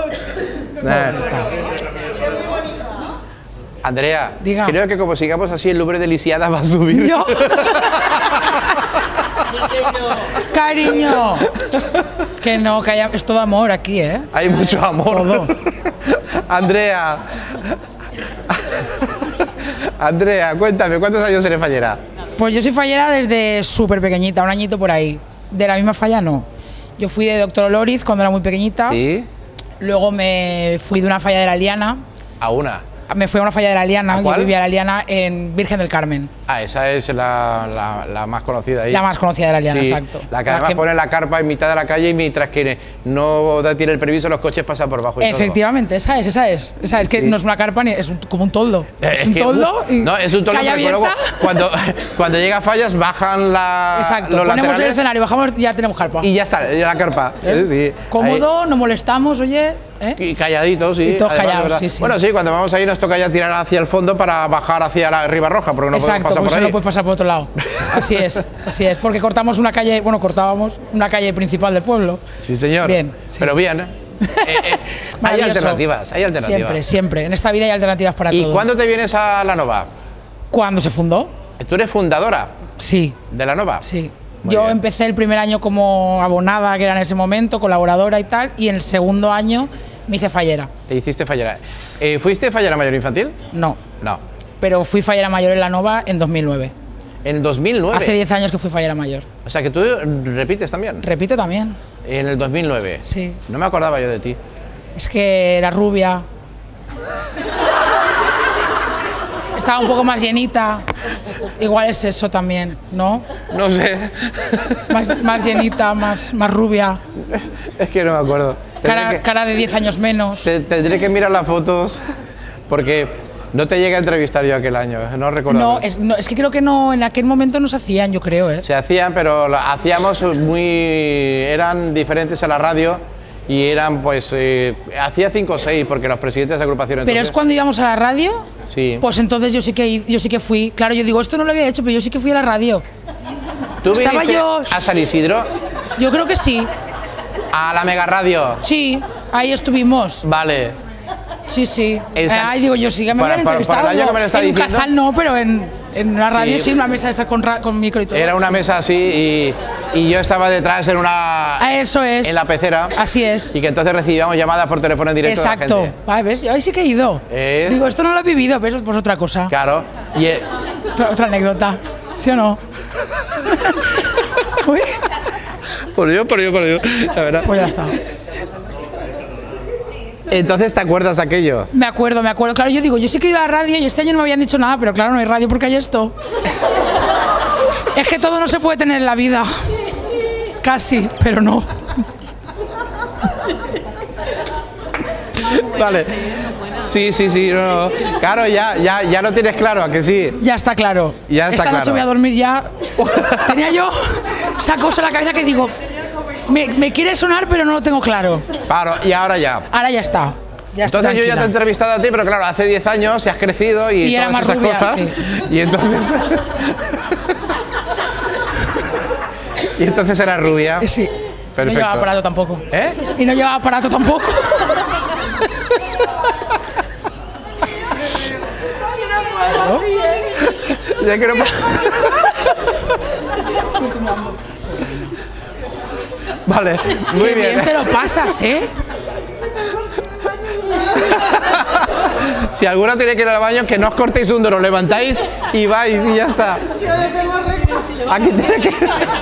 Andrea, diga. Creo que como sigamos así, el número de lisiadas va a subir. ¿Yo? Cariño. Que no, que haya, es todo amor aquí, ¿eh? Hay mucho amor. Todo. Andrea. Andrea, cuéntame, ¿cuántos años eres fallera? Pues yo soy fallera desde súper pequeñita, un añito por ahí. De la misma falla no. Yo fui de Doctor Oloriz cuando era muy pequeñita. Sí. Luego me fui de una falla de la Liana. ¿A una? Me fui a una falla de la Liana. ¿A cuál? Yo vivía en la Liana en Virgen del Carmen. Ah, esa es la más conocida ahí. La más conocida de la Liana, sí, exacto. La que además pone la carpa en mitad de la calle y mientras que no tiene el permiso, los coches pasan por bajo y efectivamente, todo. Esa es. Que no es una carpa, ni es como un toldo. Es un toldo. No, es un toldo, calle pero luego abierta. cuando llega fallas bajan Exacto, los ponemos laterales el escenario, bajamos y ya tenemos carpa. y ya está, ya la carpa. Sí, Cómodo, ahí. no molestamos, oye. Y calladitos, sí. Y todos además, callados, ¿verdad? sí, sí. Bueno, sí, cuando vamos ahí nos toca ya tirar hacia el fondo para bajar hacia la Ribarroja, porque no Exacto, podemos pasar por ahí. no puedes pasar por otro lado. Así es, porque cortamos una calle, cortábamos una calle principal del pueblo. Sí, señor. Bien. Sí. Pero bien, ¿eh? Hay alternativas, Siempre. En esta vida hay alternativas para todo. ¿Y cuándo te vienes a la Nova? ¿Cuándo se fundó? ¿Tú eres fundadora? Sí. ¿De la Nova? Sí. Muy Yo bien. empecé el primer año como abonada, que era en ese momento, colaboradora y tal, y en el segundo año me hice fallera. Te hiciste fallera. ¿Fuiste fallera mayor infantil? No. No. Pero fui fallera mayor en la Nova en 2009. ¿En 2009? Hace 10 años que fui fallera mayor. O sea, que tú repites también. Repito también. En el 2009. Sí. No me acordaba yo de ti. Es que era rubia. Estaba un poco más llenita. Igual es eso también, ¿no? No sé. Más llenita, más rubia. Es que no me acuerdo. Cara de 10 años menos. Tendré que mirar las fotos porque no te llegué a entrevistar yo aquel año, no recuerdo. No, es que creo que no, en aquel momento no se hacían, yo creo, ¿eh? Se hacían, pero lo hacíamos eran diferentes a la radio y eran pues, hacía 5 o 6 porque los presidentes de agrupaciones... Pero es cuando íbamos a la radio, sí. Pues entonces yo sí que fui. Claro, yo digo, esto no lo había hecho, pero yo sí que fui a la radio. ¿Tú Estaba viniste yo... a San Isidro? Yo creo que sí. ¿A la Mega Radio? Sí, ahí estuvimos. Vale. Sí. Ay, digo, yo sí que me habían entrevistado. Para el año que me lo está en un diciendo. casal no, pero en la radio sí, una mesa esta con micro y todo. Era una mesa así y yo estaba detrás en una... Eso es. En la pecera. Así es. Y que entonces recibíamos llamadas por teléfono en directo Exacto. de la gente. Vale, ¿ves? Yo ahí sí que he ido. Digo, esto no lo he vivido, pero eso es otra cosa. Claro. Y otra anécdota. ¿Sí o no? Uy. Por Dios. La verdad. Pues ya está. Entonces, ¿te acuerdas de aquello? Me acuerdo. Claro, yo digo, yo sí que iba a la radio y este año no me habían dicho nada, pero claro, no hay radio porque hay esto. Es que todo no se puede tener en la vida. Casi, pero no. Vale. Sí. No. Claro, ya lo tienes claro, ¿a que sí? Ya está claro. Ya está Esta noche voy a dormir ya. Tenía yo esa cosa en la cabeza que digo, me quiere sonar, pero no lo tengo claro. Claro, y ahora ya. Ahora ya está. Ya estoy entonces yo ya te he tranquila. entrevistado a ti, pero claro, hace 10 años y has crecido y era todas más esas rubia, cosas. sí. Y entonces... y entonces era rubia. Sí. Perfecto. No llevaba aparato tampoco. ¿Eh? Y no llevaba aparato tampoco. Ya que no... Vale, muy Qué bien te lo pasas, ¿eh? Si alguno tiene que ir al baño, que no os cortéis un dedo, levantáis y vais y ya está. Aquí tiene que...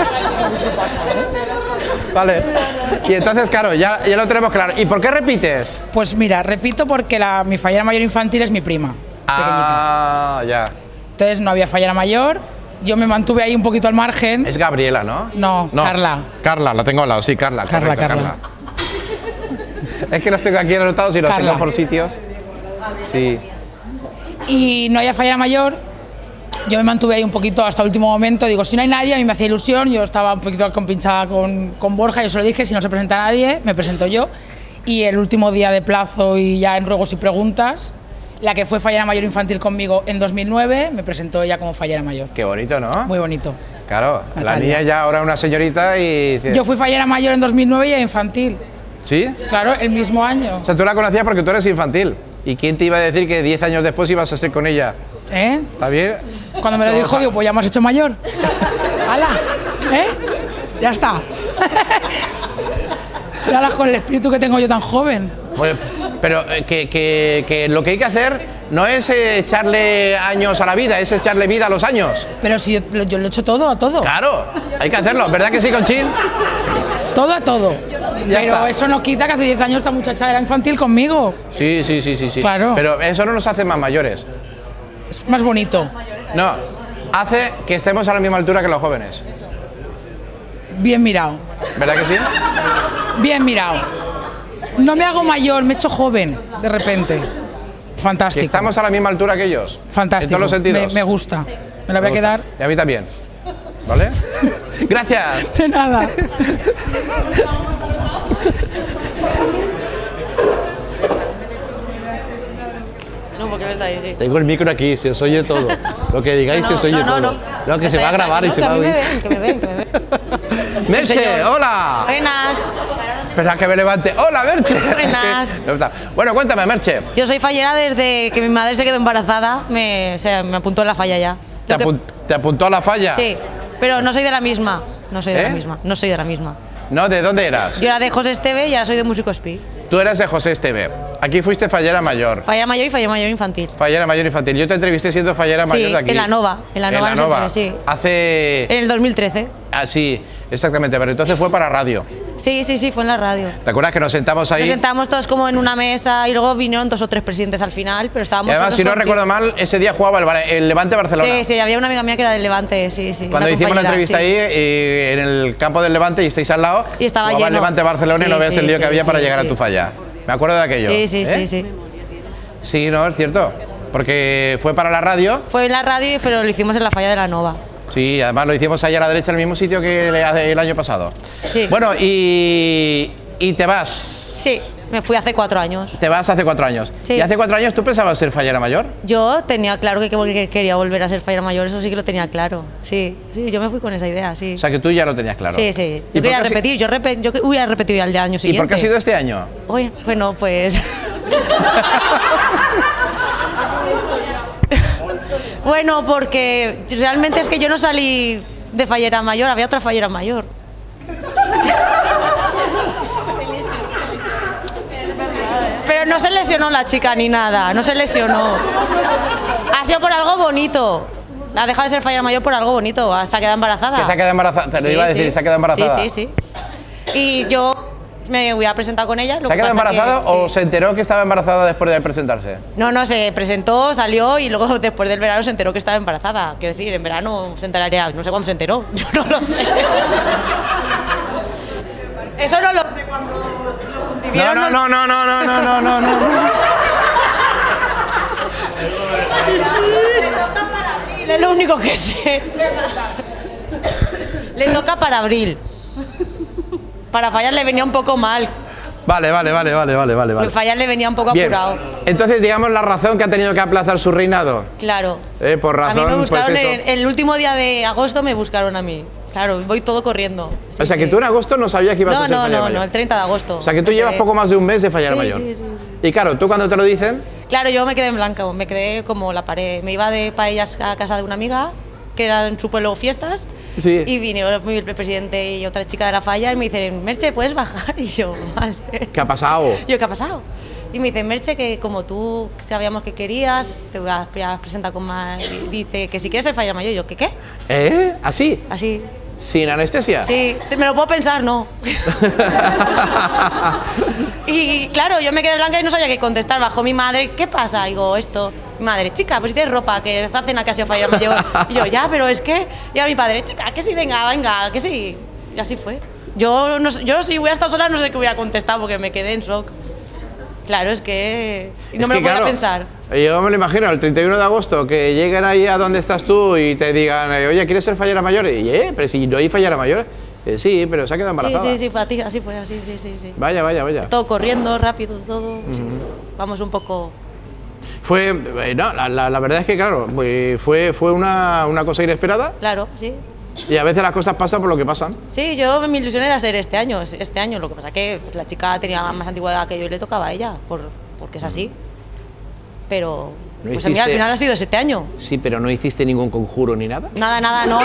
Vale. Y entonces, claro, ya lo tenemos claro. ¿Y por qué repites? Pues mira, repito porque mi fallera mayor infantil es mi prima. Ah, ya. Entonces no había fallera mayor. Yo me mantuve ahí un poquito al margen. Es Gabriela, ¿no? No, Carla. Carla, la tengo al lado, sí, Carla. Carla, correcto, Carla. Es que los tengo aquí anotados y los Carla. tengo por sitios. Sí. Y no había fallera mayor. Yo me mantuve ahí un poquito hasta el último momento. Digo, si no hay nadie, a mí me hacía ilusión. Yo estaba un poquito compinchada con Borja. Yo se lo dije, si no se presenta nadie, me presento yo. Y el último día de plazo y ya en ruegos y preguntas, la que fue fallera mayor infantil conmigo en 2009, me presentó ella como fallera mayor. Qué bonito, ¿no? Muy bonito. Claro, la Natalia. niña ya ahora una señorita y... Yo fui fallera mayor en 2009 y ella infantil. ¿Sí? Claro, el mismo año. O sea, tú la conocías porque tú eres infantil. ¿Y quién te iba a decir que 10 años después ibas a ser con ella? ¿Eh? ¿Está bien? Cuando me lo dijo, digo, pues ya me has hecho mayor. ¡Hala! ¿Eh? Ya está. Y ahora con el espíritu que tengo yo tan joven. Pues, pero que lo que hay que hacer no es echarle años a la vida, es echarle vida a los años. Pero si yo lo he hecho todo, a todo. Claro, hay que hacerlo. ¿Verdad que sí, Conchín? Todo a todo. Ya Pero está. eso no quita que hace 10 años esta muchacha era infantil conmigo. Sí, sí, sí, sí, sí. Claro. Pero eso no nos hace más mayores. Es más bonito. No, hace que estemos a la misma altura que los jóvenes. Bien mirado. ¿Verdad que sí? Bien mirado. No me hago mayor, me he hecho joven, de repente. Fantástico. Que estamos a la misma altura que ellos. Fantástico. En todos los sentidos. Me gusta. Me la voy a quedar. Y a mí también. ¿Vale? Gracias. De nada. No, porque no está ahí, sí. Tengo el micro aquí, se os oye todo. Lo que digáis se os oye todo. No, que se va a grabar y se va a oír. Que me ven. Merche, hola. Buenas. Espera que me levante. Hola, Merche. Buenas. Bueno, cuéntame, Merche. Yo soy fallera desde que mi madre se quedó embarazada. Me apuntó en la falla ya. ¿Te apuntó a la falla? Sí, pero no soy de la misma. No soy de la ¿Eh? misma. No soy de la misma. No, ¿de dónde eras? Yo era de José Esteve y ahora soy de Músico Espí. Tú eras de José Esteve. Aquí fuiste fallera mayor. Fallera mayor y fallera mayor infantil. Fallera mayor infantil. Yo te entrevisté siendo fallera mayor Sí, de aquí. en la Nova. En la Nova, En nos la Nova. entrevisté, sí. Hace... En el 2013. Ah, sí, exactamente. Pero entonces fue para radio. Sí, fue en la radio. ¿Te acuerdas que nos sentamos ahí? Nos sentamos todos como en una mesa y luego vinieron 2 o 3 presidentes al final, pero estábamos Y además, todos si no contigo. recuerdo mal, ese día jugaba el Levante Barcelona. Sí, había una amiga mía que era del Levante, sí. Cuando una hicimos la compañera, entrevista sí. ahí, en el campo del Levante y estáis al lado, Y estaba jugaba el lleno. Levante Barcelona y no Sí, veas sí, el lío que sí, había para sí, llegar sí. a tu falla. Me acuerdo de aquello. Sí. Sí, no, es cierto. Porque fue para la radio. Fue en la radio, pero lo hicimos en la falla de la Nova. Sí, además lo hicimos ahí a la derecha, en el mismo sitio que el año pasado. Sí. Bueno, y te vas. Sí, me fui hace 4 años. Te vas hace 4 años. Sí. ¿Y hace 4 años tú pensabas ser fallera mayor? Yo tenía claro que quería volver a ser fallera mayor, eso sí que lo tenía claro. Sí, yo me fui con esa idea, sí. O sea, que tú ya lo tenías claro. Sí. ¿Y Yo por quería qué repetir, yo hubiera repetido ya el año ¿Y siguiente. por qué ha sido este año? Oye, bueno, pues... Bueno, porque realmente es que yo no salí de fallera mayor, había otra fallera mayor. Pero no se lesionó la chica ni nada, no se lesionó. Ha sido por algo bonito. Ha dejado de ser fallera mayor por algo bonito, se ha quedado embarazada. Que se ha quedado embarazada, te lo Sí, iba a decir, sí. se ha quedado embarazada. Sí. Y yo me hubiera presentado con ella. lo ¿Se ha que quedado pasa que- embarazada o sí. se enteró que estaba embarazada después de presentarse? No, se presentó, salió y luego después del verano se enteró que estaba embarazada. Quiero decir, en verano se enteraría, no sé cuándo se enteró, yo no lo sé. Eso no lo sé cuando lo vivieron. No. Es lo único que sé. Le toca para abril. Para fallar le venía un poco mal. Vale. Porque fallar le venía un poco Bien. apurado. Entonces, digamos la razón que ha tenido que aplazar su reinado. Claro. Por razón, A mí me buscaron pues eso. el último día de agosto, me buscaron a mí. Claro, voy todo corriendo. O sea, que tú en agosto no sabías que ibas a ser fallera mayor. No, el 30 de agosto. O sea, que tú llevas poco más de un mes de fallera mayor. Sí. Y claro, tú cuando te lo dicen... Claro, yo me quedé en blanco, me quedé como la pared. Me iba de paellas a casa de una amiga, que era en su pueblo fiestas, Sí. y vinieron el presidente y otra chica de la falla y me dicen, Merche, ¿puedes bajar? Y yo, vale. ¿Qué ha pasado? Yo, ¿qué ha pasado? Y me dice, Merche, que como tú sabíamos que querías, te vas a presentar con más... y dice que si quieres ser fallera mayor. Yo, ¿qué? ¿Así? Así. ¿Sin anestesia? Sí, me lo puedo pensar, no. Y claro, yo me quedé blanca y no sabía qué contestar. Bajó mi madre, ¿qué pasa? Digo, esto. Mi madre, chica, pues si tienes ropa, que esta cena que ha sido fallera mayor. Y yo, ya, pero es que... Y a mi padre, chica, que sí, venga, que sí. Y así fue. Yo si hubiera estado sola no sé qué hubiera contestado porque me quedé en shock. Claro, es que... Y no me lo podía pensar. Yo me lo imagino, el 31 de agosto, que lleguen ahí a donde estás tú y te digan, oye, ¿quieres ser fallera mayor? Y, pero si no hay fallera mayor. Sí, pero se ha quedado embarazada. Sí, fue así fue, así. Vaya. Todo corriendo, rápido, todo. Sí. Vamos un poco... Fue, no, la verdad es que, claro, fue una cosa inesperada. Claro, sí. Y a veces las cosas pasan por lo que pasan. Sí, yo mi ilusión era ser este año. Lo que pasa es que la chica tenía más antigüedad que yo y le tocaba a ella, porque es así. Pero pues a mí al final ha sido este año. Sí, pero no hiciste ningún conjuro ni nada. Nada, no.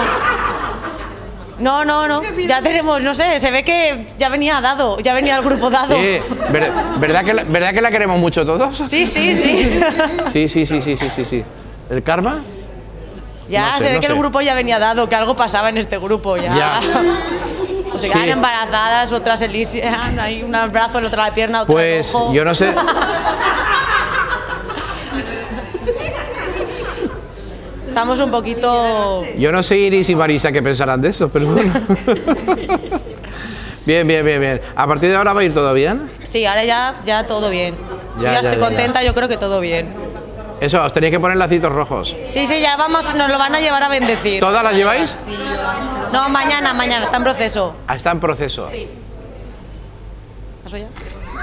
No. Ya tenemos, no sé, se ve que ya venía dado, ya venía el grupo dado. ¿Verdad que la queremos mucho todos? Sí. Sí. ¿El karma? Ya, no sé, se ve que el grupo ya venía dado, que algo pasaba en este grupo ya. O se quedan embarazadas, otras elisian, hay un brazo, el otro la pierna, otra pues, el ojo. Yo no sé. Estamos un poquito... Yo no sé Iris y Marisa qué pensarán de eso, pero bueno. Bien. ¿A partir de ahora va a ir todo bien? Sí, ahora ya todo bien. Ya estoy contenta, yo creo que todo bien. Eso, os tenéis que poner lacitos rojos. Sí, ya vamos, nos lo van a llevar a bendecir. ¿Todas las lleváis? Sí. No, mañana, está en proceso. Está en proceso. Sí. ¿Paso ya?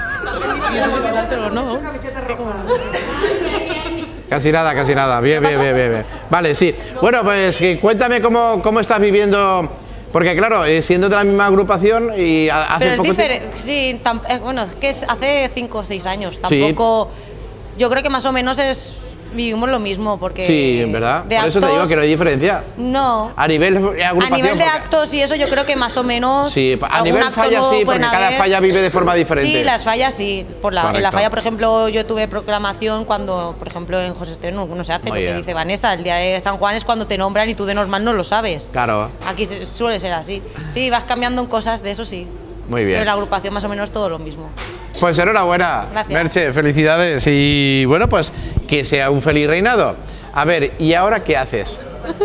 Casi nada. Bien. Vale, sí. Bueno, pues cuéntame cómo estás viviendo... Porque claro, siendo de la misma agrupación y hace pero es poco diferente, sí, bueno, es que hace 5 o 6 años, tampoco... Sí. Yo creo que más o menos vivimos lo mismo, porque... Sí, en verdad. Por eso te digo que no hay diferencia. No. A nivel de actos y eso yo creo que más o menos... Sí, a nivel falla sí, porque cada falla vive de forma diferente. Sí, las fallas sí. En la falla, por ejemplo, yo tuve proclamación cuando, por ejemplo, en José Estreno no se hace lo que dice Vanessa. El día de San Juan es cuando te nombran y tú de normal no lo sabes. Claro. Aquí suele ser así. Sí, vas cambiando en cosas, de eso sí. Muy bien. Pero en la agrupación más o menos todo lo mismo. Pues enhorabuena, gracias. Merche, felicidades y bueno, pues que sea un feliz reinado. A ver, ¿y ahora qué haces?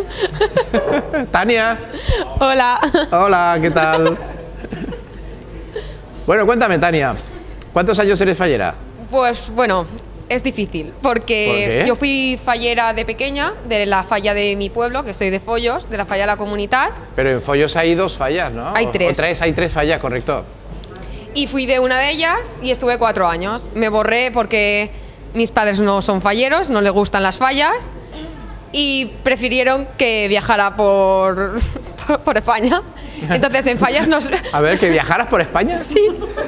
Tania. Hola, ¿qué tal? Bueno, cuéntame, Tania, ¿cuántos años eres fallera? Pues bueno, es difícil, porque yo fui fallera de pequeña, de la falla de mi pueblo, que soy de Follos, de la falla de la comunidad. Pero en Follos hay 2 fallas, ¿no? Hay 3. Hay 3 fallas, correcto. Y fui de una de ellas y estuve 4 años. Me borré porque mis padres no son falleros, no les gustan las fallas y prefirieron que viajara por España. Entonces en fallas nos... A ver, ¿que viajaras por España? Sí.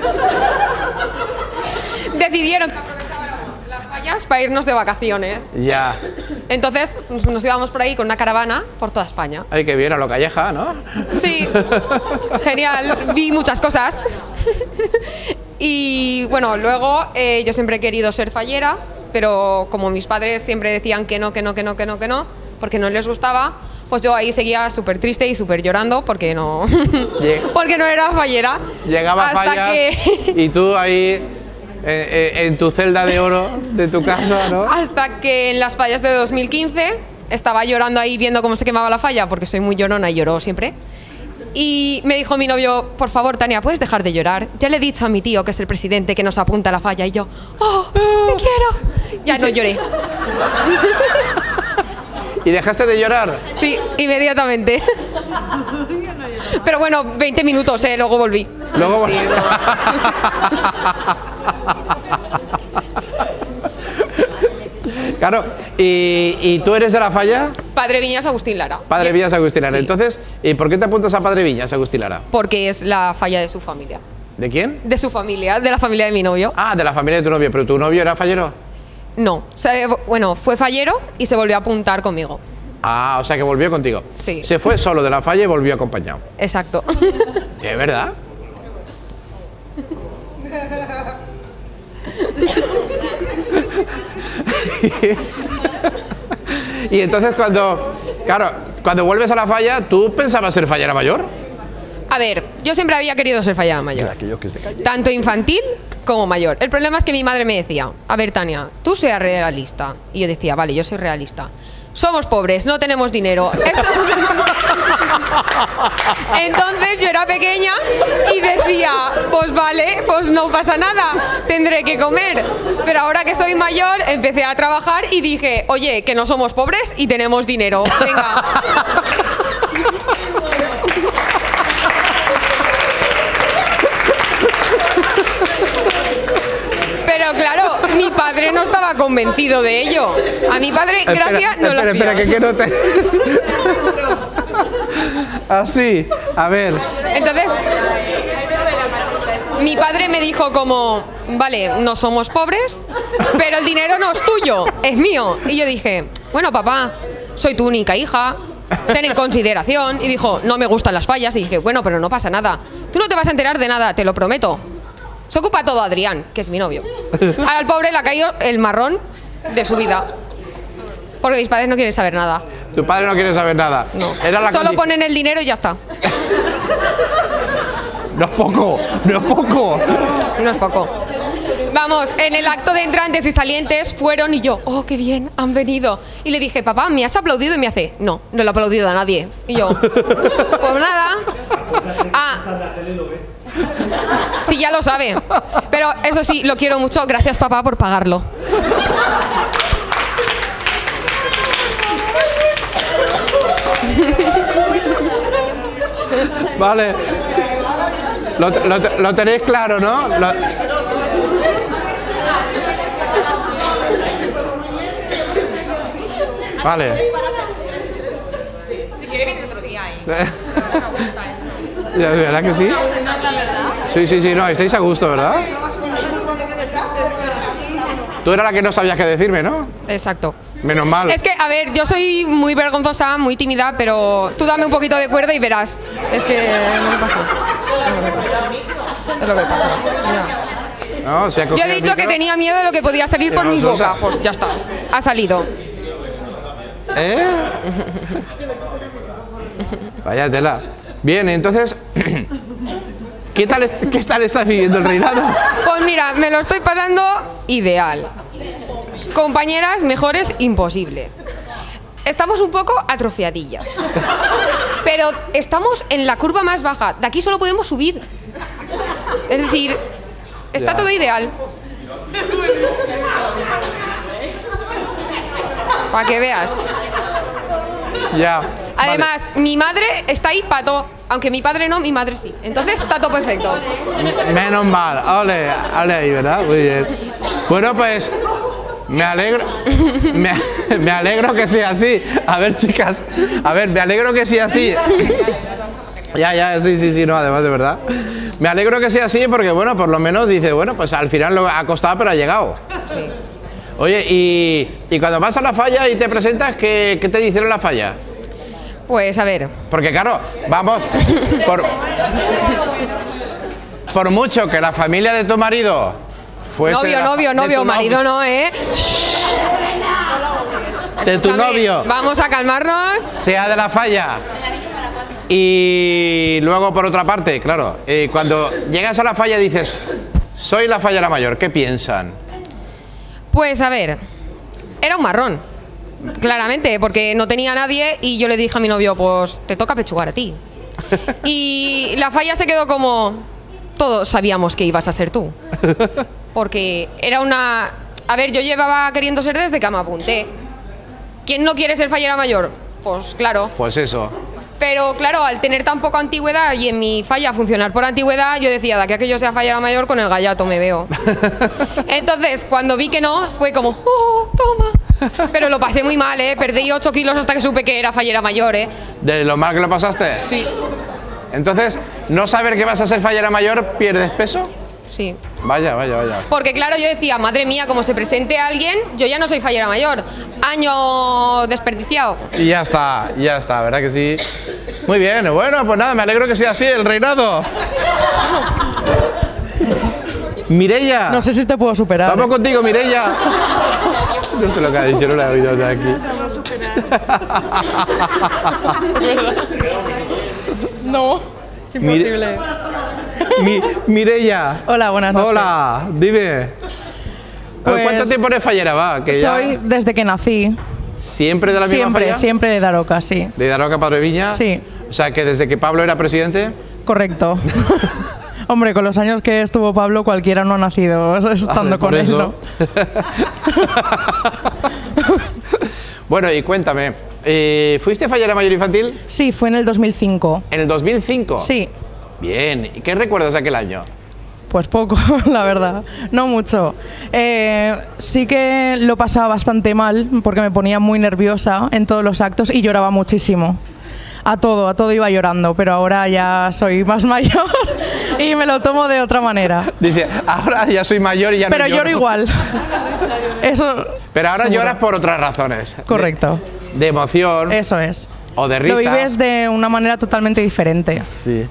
Decidieron que aprovecháramos las fallas para irnos de vacaciones. Ya. Entonces nos íbamos por ahí con una caravana por toda España. Ay, qué bien, a lo Calleja, ¿no? Sí, genial, vi muchas cosas. Y bueno, luego yo siempre he querido ser fallera, pero como mis padres siempre decían que no, porque no les gustaba, pues yo ahí seguía súper triste y súper llorando porque no era fallera. Llegaba hasta fallas y tú ahí en tu celda de oro de tu casa, ¿no? Hasta que en las fallas de 2015 estaba llorando ahí viendo cómo se quemaba la falla, porque soy muy llorona y lloro siempre. Y me dijo mi novio, por favor, Tania, ¿puedes dejar de llorar? Ya le he dicho a mi tío, que es el presidente, que nos apunta a la falla. Y yo, ¡oh, te quiero! Ya no lloré. ¿Y dejaste de llorar? Sí, inmediatamente. Pero bueno, 20 minutos, luego volví. Luego Sí, Claro, ¿y tú eres de La Falla? Padre Viñas Agustín Lara. Padre Viñas Agustín Lara. Sí. Entonces, ¿y por qué te apuntas a Padre Viñas Agustín Lara? Porque es la falla de su familia. ¿De quién? De su familia, de la familia de mi novio. Ah, de la familia de tu novio. ¿Pero tu novio era fallero? No, bueno, fue fallero y se volvió a apuntar conmigo. Ah, o sea que volvió contigo. Sí. Se fue solo de La Falla y volvió acompañado. Exacto. ¿Es verdad? Y entonces cuando vuelves a La Falla, ¿tú pensabas ser fallera mayor? A ver, yo siempre había querido ser fallera mayor. Tanto infantil como mayor. El problema es que mi madre me decía, a ver, Tania, tú seas realista. Y yo decía, vale, yo soy realista. Somos pobres, no tenemos dinero. Entonces yo era pequeña y decía, pues vale, pues no pasa nada, tendré que comer. Pero ahora que soy mayor, empecé a trabajar y dije, oye, que no somos pobres y tenemos dinero. Venga. Pero claro, mi padre no estaba convencido de ello. A mi padre, gracias, no lo Espera, que no te... Así, a ver. Entonces, mi padre me dijo como, vale, no somos pobres, pero el dinero no es tuyo, es mío. Y yo dije, bueno, papá, soy tu única hija, ten en consideración. Y dijo, no me gustan las fallas. Y dije, bueno, pero no pasa nada. Tú no te vas a enterar de nada, te lo prometo. Se ocupa todo Adrián, que es mi novio. Al pobre le ha caído el marrón de su vida. Porque mis padres no quieren saber nada. Tu padre no quiere saber nada. No. Era Solo ponen el dinero y ya está. No es poco, no es poco. No es poco. Vamos, en el acto de entrantes y salientes fueron y yo, oh, qué bien, han venido. Y le dije, papá, ¿me has aplaudido? Y me hace, no, no le he aplaudido a nadie. Y yo, pues nada. Ah, sí, ya lo sabe. Pero eso sí, lo quiero mucho. Gracias, papá, por pagarlo. Vale. Lo tenéis claro, ¿no? Vale. Si quiere venir otro día, ¿Verdad que sí? Sí, no, estáis a gusto, ¿verdad? Tú eras la que no sabías qué decirme, ¿no? Exacto. Menos mal. Es que, a ver, yo soy muy vergonzosa, muy tímida, pero tú dame un poquito de cuerda y verás. Es que no me pasa. Es lo que pasa. No, si ha Yo cogido he el dicho que micro. tenía miedo de lo que podía salir por Pero mi suelta. boca. Pues ya está. Ha salido. ¿Eh? Vaya tela. Bien, entonces, ¿qué tal estás viviendo el reinado? Pues mira, me lo estoy pasando ideal. Compañeras mejores, imposible. Estamos un poco atrofiadillas. Pero estamos en la curva más baja. De aquí solo podemos subir. Es decir, está Ya. todo ideal. Para que veas. Ya. Además, mi madre está ahí pato. Aunque mi padre no, mi madre sí. Entonces está todo perfecto. Menos mal. Ole ahí, ¿verdad? Muy bien. Bueno, pues me alegro. Me alegro que sea así. A ver, chicas. A ver, me alegro que sea así. Sí, no, además de verdad. Me alegro que sea así porque, bueno, por lo menos dice, bueno, pues al final lo ha costado, pero ha llegado. Sí. Oye, y cuando vas a La Falla y te presentas, ¿qué te dicen en La Falla? Pues a ver. Porque claro, vamos, por mucho que la familia de tu marido fuese... Novio, marido no, ¿eh? De tu Escúchame, novio. Vamos a calmarnos. Sea de La Falla. Y luego, por otra parte, claro, cuando llegas a La Falla dices, soy la fallera mayor, ¿qué piensan? Pues a ver, era un marrón. Claramente, porque no tenía a nadie y yo le dije a mi novio, pues te toca pechugar a ti. Y La Falla se quedó como, todos sabíamos que ibas a ser tú. Porque era una... A ver, yo llevaba queriendo ser desde que me apunté. ¿Quién no quiere ser fallera mayor? Pues claro. Pues eso. Pero claro, al tener tan poca antigüedad y en mi falla funcionar por antigüedad, yo decía, de aquí a que yo sea fallera mayor, con el gallato me veo. Entonces, cuando vi que no, fue como, oh, toma. Pero lo pasé muy mal, ¿eh? Perdí 8 kilos hasta que supe que era fallera mayor, ¿eh? ¿De lo mal que lo pasaste? Sí. Entonces, ¿no saber que vas a ser fallera mayor pierdes peso? Sí. Vaya, vaya, vaya. Porque claro, yo decía, madre mía, como se presente alguien, yo ya no soy fallera mayor. Año desperdiciado. Y ya está, ¿verdad que sí? Muy bien, bueno, pues nada, me alegro que sea así el reinado. Mireia. No sé si te puedo superar. Vamos contigo, Mireia. No sé lo que ha dicho, no lo he oído de aquí. No, es imposible. Mireia. Hola, buenas noches. Hola, dime. Pues, ¿cuánto tiempo eres fallera, va? Que soy ya... desde que nací. ¿Siempre de la misma falla? Siempre de Daroca, sí. ¿De Daroca, Padre Viña? Sí. O sea, que desde que Pablo era presidente... Correcto. Hombre, con los años que estuvo Pablo, cualquiera no ha nacido estando con él, ¿no? Bueno, y cuéntame, ¿fuiste fallera mayor infantil? Sí, fue en el 2005. ¿En el 2005? Sí. Bien, ¿y qué recuerdas de aquel año? Pues poco, la verdad, no mucho. Sí que lo pasaba bastante mal porque me ponía muy nerviosa en todos los actos y lloraba muchísimo. A todo iba llorando, pero ahora ya soy más mayor y me lo tomo de otra manera. Dice, ahora ya soy mayor y ya no lloro. Pero lloro igual. Eso. Pero ahora seguro. lloras por otras razones. Correcto. De emoción. Eso es. O de risa. Lo vives de una manera totalmente diferente. Sí.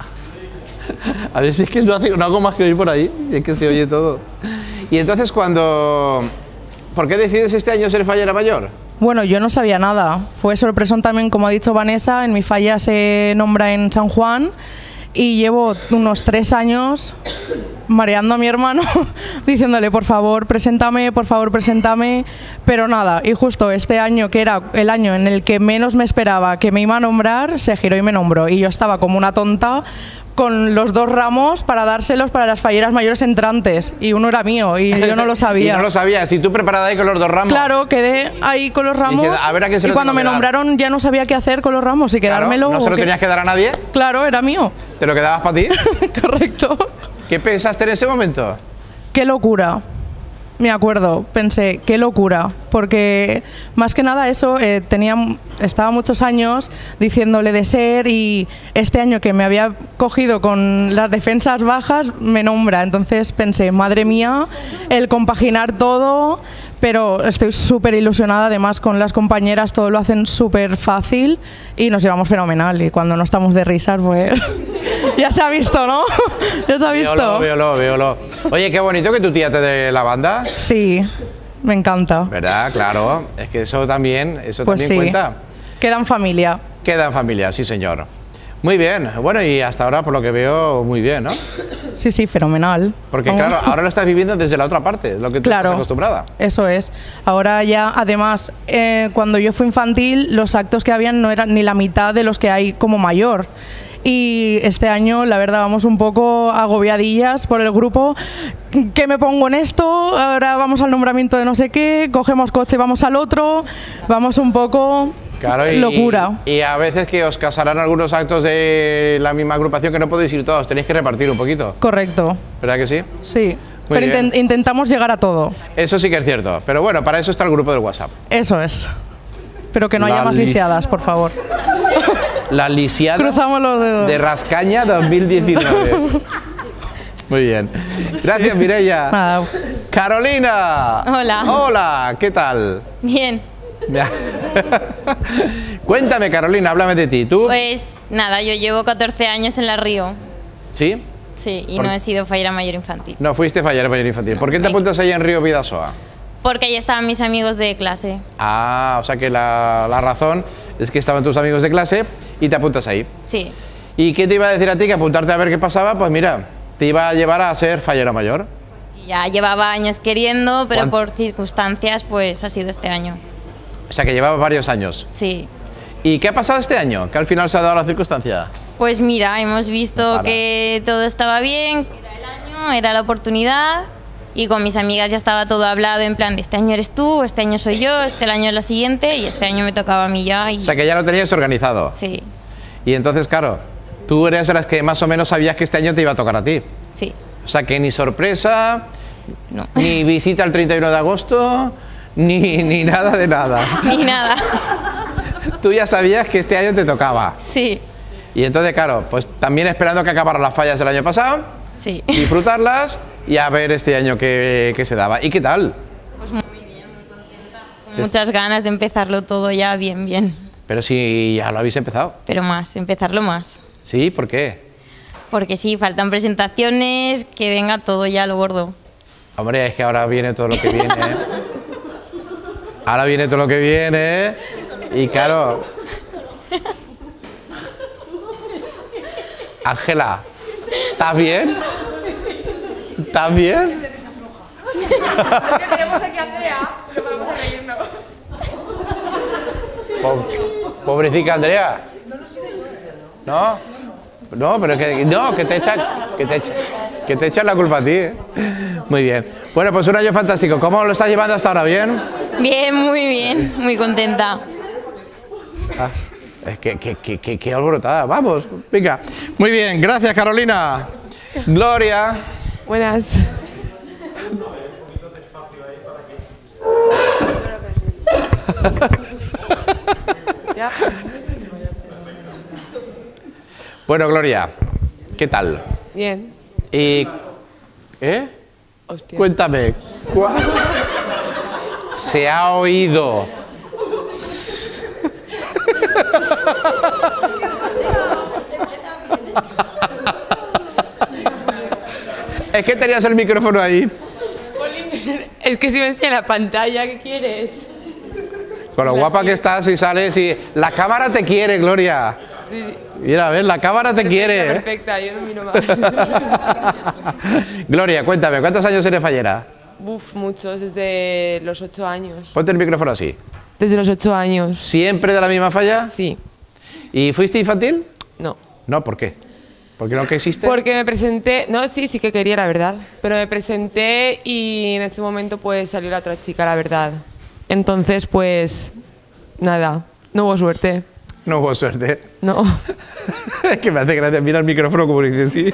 A ver si es que no hago más que ir por ahí, es que se oye todo. Y entonces cuando... ¿Por qué decides este año ser fallera mayor? Bueno, yo no sabía nada. Fue sorpresón también, como ha dicho Vanessa, en mi falla se nombra en San Juan y llevo unos 3 años mareando a mi hermano diciéndole por favor preséntame, pero nada, y justo este año, que era el año en el que menos me esperaba que me iba a nombrar, se giró y me nombró y yo estaba como una tonta con los 2 ramos para dárselos para las falleras mayores entrantes y uno era mío y yo no lo sabía. Y no lo sabías, y tú preparada ahí con los 2 ramos. Claro, quedé ahí con los ramos y cuando me nombraron ya no sabía qué hacer con los ramos y quedármelo. Claro, ¿no se lo tenías que dar a nadie? Claro, era mío. ¿Te lo quedabas para ti? Correcto. ¿Qué pensaste en ese momento? Qué locura. Me acuerdo, pensé, qué locura, porque más que nada eso, estaba muchos años diciéndole de ser y este año que me había cogido con las defensas bajas me nombra, entonces pensé, madre mía, el compaginar todo, pero estoy súper ilusionada, además con las compañeras todo lo hacen súper fácil y nos llevamos fenomenal y cuando no estamos de risas pues ya se ha visto, ¿no? Ya se ha visto. Véolo. Oye, qué bonito que tu tía te dé la banda. Sí, me encanta. ¿Verdad? Claro, es que eso también, Pues también sí. cuenta. Queda en familia. Queda en familia, sí señor. Muy bien, bueno, y hasta ahora por lo que veo muy bien, ¿no? Sí, fenomenal. Porque claro, ahora lo estás viviendo desde la otra parte, lo que tú estás acostumbrada. Eso es. Ahora ya, además, cuando yo fui infantil, los actos que habían no eran ni la mitad de los que hay como mayor. Y este año, la verdad, vamos un poco agobiadillas por el grupo. ¿Qué me pongo en esto? Ahora vamos al nombramiento de no sé qué, cogemos coche y vamos al otro. Vamos un poco... Claro, locura. Y a veces que os casarán algunos actos de la misma agrupación que no podéis ir todos, tenéis que repartir un poquito. Correcto. ¿Verdad que sí? Sí. Muy Pero bien. intentamos llegar a todo. Eso sí que es cierto. Pero bueno, para eso está el grupo del WhatsApp. Eso es. Pero que no haya más lisiadas, por favor. Las lisiadas Cruzamos los dedos. de Rascaña 2019. Muy bien. Gracias, Mireia. Nada. Carolina. Hola. Hola, ¿qué tal? Bien. Cuéntame, Carolina, háblame de ti. ¿Tú? Pues nada, yo llevo 14 años en la Río. ¿Sí? Sí, y no he sido fallera mayor infantil. No fuiste fallera mayor infantil. ¿Por qué te apuntas ahí en Río Vidasoa? Porque ahí estaban mis amigos de clase. Ah, o sea que la razón es que estaban tus amigos de clase y te apuntas ahí. Sí. ¿Y qué te iba a decir a ti? Que apuntarte a ver qué pasaba, pues mira, te iba a llevar a ser fallera mayor. Sí, ya llevaba años queriendo, pero por circunstancias pues ha sido este año. O sea que llevaba varios años. Sí. ¿Y qué ha pasado este año? Que al final se ha dado la circunstancia. Pues mira, hemos visto que todo estaba bien, que era el año, era la oportunidad y con mis amigas ya estaba todo hablado en plan de este año eres tú, este año soy yo, este año es la siguiente y este año me tocaba a mí ya. Y... O sea que ya lo tenías organizado. Sí. Y entonces, claro, tú eres de las que más o menos sabías que este año te iba a tocar a ti. Sí. O sea, que ni sorpresa, no. Ni visita el 31 de agosto, ni nada de nada. Ni nada. Tú ya sabías que este año te tocaba. Sí. Y entonces, claro, pues también esperando que acabaran las fallas del año pasado, sí. Disfrutarlas y a ver este año qué se daba. ¿Y qué tal? Pues muy bien, muy contenta. Con muchas ganas de empezarlo todo ya bien. Pero si ya lo habéis empezado. Pero más, empezarlo más. ¿Sí? ¿Por qué? Porque sí, faltan presentaciones, que venga todo ya lo gordo. Hombre, es que ahora viene todo lo que viene. Ahora viene todo lo que viene. Y claro... Ángela, ¿estás bien? ¿Estás bien? Tenemos aquí a Andrea, lo vamos a reírnos. Pobrecita Andrea. ¿No? No, pero que te echan la culpa a ti. Muy bien. Bueno, pues un año fantástico. ¿Cómo lo estás llevando hasta ahora? ¿Bien? Bien, muy contenta. Es que alborotada. Vamos, venga. Muy bien, gracias Carolina. Gloria. Buenas. Bueno, Gloria, ¿qué tal? Bien. Y... Hostia. Cuéntame. Se ha oído. Es que tenías el micrófono ahí. Es que si me enseña la pantalla, ¿qué quieres? Con lo guapa que estás y sales y... La cámara te quiere, Gloria. Sí. Mira, a ver, la cámara te quiere. Perfecta, yo no miro más. Gloria, cuéntame, ¿cuántos años eres fallera? Uf, muchos, desde los 8 años. Ponte el micrófono así. Desde los 8 años. ¿Siempre de la misma falla? Sí. ¿Y fuiste infantil? No. No, ¿por qué? ¿Porque no quisiste? Porque me presenté, no, sí que quería, la verdad, pero me presenté y en ese momento pues salió la otra chica, la verdad. Entonces pues, nada, no hubo suerte. No hubo suerte. No. Es que me hace gracia, mira el micrófono como dice sí.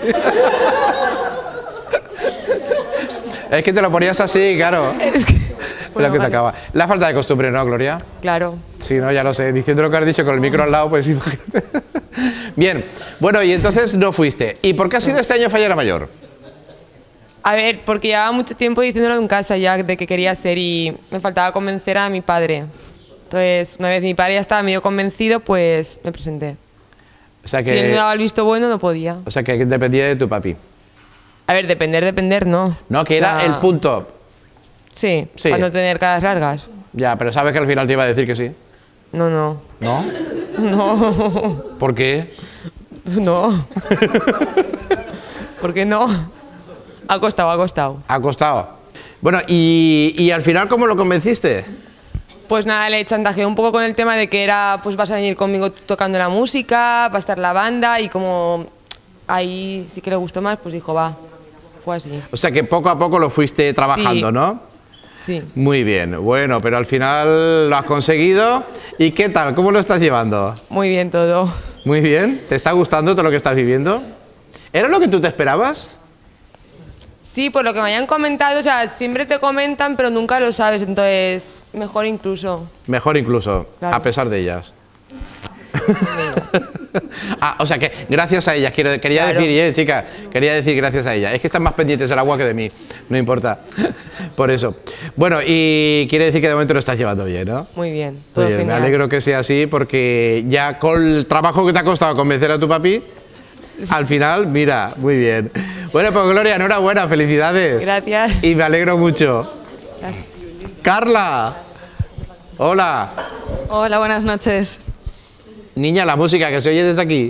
Es que te lo ponías así, claro. Es que... Bueno, que te acaba. La falta de costumbre, ¿no, Gloria? Claro. Sí, no, ya lo sé. Diciendo lo que has dicho con el micro al lado, pues imagínate. Bien. Bueno, y entonces no fuiste. ¿Y por qué has sido este año fallera mayor? A ver, porque llevaba mucho tiempo diciéndolo en casa ya de que quería ser y me faltaba convencer a mi padre. Entonces, una vez mi padre ya estaba medio convencido, pues me presenté. O sea que... Si él me daba el visto bueno, no podía. O sea que dependía de tu papi. A ver, depender, no. No, que era el punto. Sí, para no tener caras largas. Ya, pero sabes que al final te iba a decir que sí. No. ¿No? No. ¿Por qué? No. ¿Por qué no? Ha costado. Ha costado. Bueno, y al final, ¿cómo lo convenciste? Pues nada, le chantajeé un poco con el tema de que era, pues vas a venir conmigo tocando la música, va a estar la banda y como ahí sí que le gustó más, pues dijo, va. Fue así. O sea que poco a poco lo fuiste trabajando, Sí. ¿no? Sí. Muy bien, bueno, pero al final lo has conseguido. ¿Y qué tal? ¿Cómo lo estás llevando? Muy bien todo. Muy bien. ¿Te está gustando todo lo que estás viviendo? ¿Era lo que tú te esperabas? Sí, por lo que me hayan comentado, o sea, siempre te comentan, pero nunca lo sabes, entonces mejor incluso. Mejor incluso, Claro. a pesar de ellas. O sea que gracias a ellas, quería Claro. decir, chica, quería decir gracias a ellas. Es que están más pendientes del agua que de mí, no importa. Por eso. Bueno, y quiere decir que de momento lo estás llevando bien, ¿no? Muy bien, todo Oye, me genial. alegro que sea así porque ya con el trabajo que te ha costado convencer a tu papi, al final, mira, muy bien. Bueno, pues Gloria, enhorabuena, felicidades. Gracias. Y me alegro mucho. Carla, hola. Hola, buenas noches. Niña, la música que se oye desde aquí.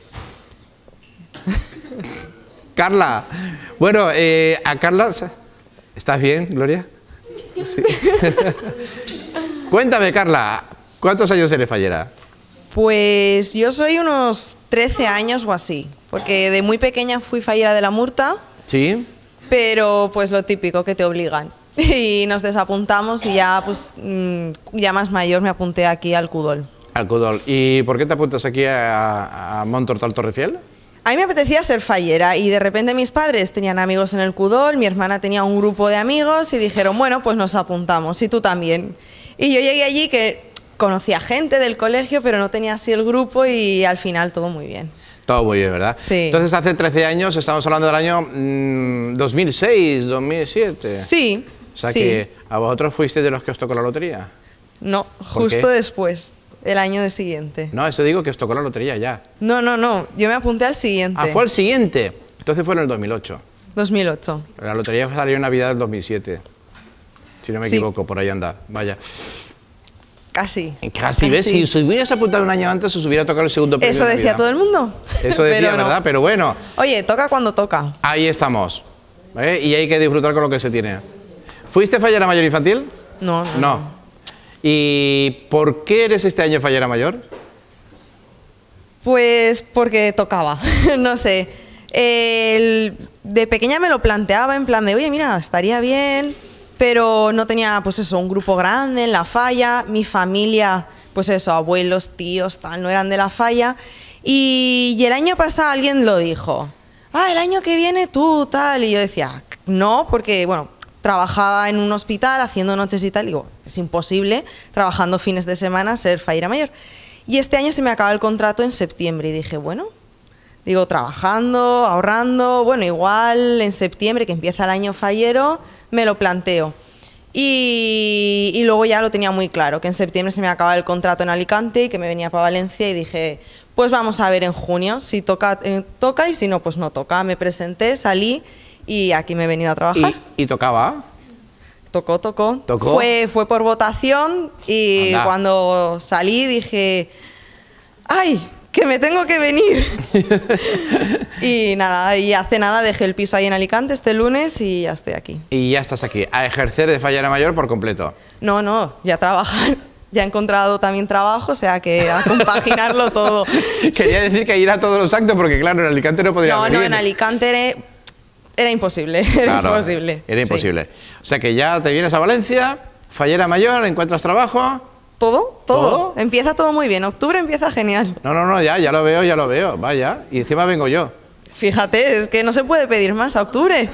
Carla. Bueno, a Carla... ¿Estás bien, Gloria? Sí. Cuéntame, Carla, ¿cuántos años eres fallera? Pues yo soy unos 13 años o así, porque de muy pequeña fui fallera de la Murta, ¿Sí? pero pues lo típico, que te obligan. Y nos desapuntamos y ya, pues, ya más mayor me apunté aquí al Cudol. Al Cudol. ¿Y por qué te apuntas aquí a Montortal Torrefiel? A mí me apetecía ser fallera y de repente mis padres tenían amigos en el Cudol, mi hermana tenía un grupo de amigos y dijeron, bueno, pues nos apuntamos y tú también. Y yo llegué allí que conocía gente del colegio, pero no tenía así el grupo y al final todo muy bien. Todo muy bien, ¿verdad? Sí. Entonces hace 13 años, estamos hablando del año 2006, 2007. Sí. O sea que a vosotros fuisteis de los que os tocó la lotería. No, justo después, el año de siguiente. No, eso digo que os tocó la lotería ya. No, yo me apunté al siguiente. Ah, fue el siguiente. Entonces fue en el 2008. 2008. La lotería salió en Navidad del 2007. Si no me equivoco, por ahí anda. Vaya. Casi. Casi, ¿ves? Si os hubieras apuntado un año antes, os hubiera tocado el segundo premio. Eso de decía Navidad. todo el mundo. Eso decía, Pero no. ¿verdad? Pero bueno. Oye, toca cuando toca. Ahí estamos. Y hay que disfrutar con lo que se tiene. ¿Fuiste fallera mayor infantil? No. ¿Y por qué eres este año fallera mayor? Pues porque tocaba, no sé. De pequeña me lo planteaba en plan de, oye, mira, estaría bien, pero no tenía, pues eso, un grupo grande en La Falla, mi familia, pues eso, abuelos, tíos, tal, no eran de La Falla. Y el año pasado alguien lo dijo, el año que viene tú, tal, y yo decía, no, porque, bueno, trabajaba en un hospital haciendo noches y tal, y digo, es imposible, trabajando fines de semana, ser fallera mayor. Y este año se me acaba el contrato en septiembre y dije, bueno, digo, trabajando, ahorrando, bueno, igual en septiembre, que empieza el año fallero, me lo planteo. Y luego ya lo tenía muy claro, que en septiembre se me acaba el contrato en Alicante y que me venía para Valencia y dije, pues vamos a ver en junio, si toca, toca y si no, pues no toca. Me presenté, salí y aquí me he venido a trabajar. ¿Y tocaba? Tocó. ¿Tocó? Fue por votación y cuando salí dije, ¡ay, que me tengo que venir! Y nada, y hace nada dejé el piso ahí en Alicante este lunes y ya estoy aquí. Y ya estás aquí, a ejercer de fallera mayor por completo. No, ya trabajar. Ya he encontrado también trabajo, o sea que a compaginarlo todo. Quería decir que ir a todos los actos porque claro, en Alicante no podría venir. No, en Alicante era imposible, era imposible. Era imposible. O sea que ya te vienes a Valencia, fallera mayor, encuentras trabajo. Todo. Empieza todo muy bien. Octubre empieza genial. No, ya lo veo, vaya. Y encima vengo yo. Fíjate, es que no se puede pedir más a octubre.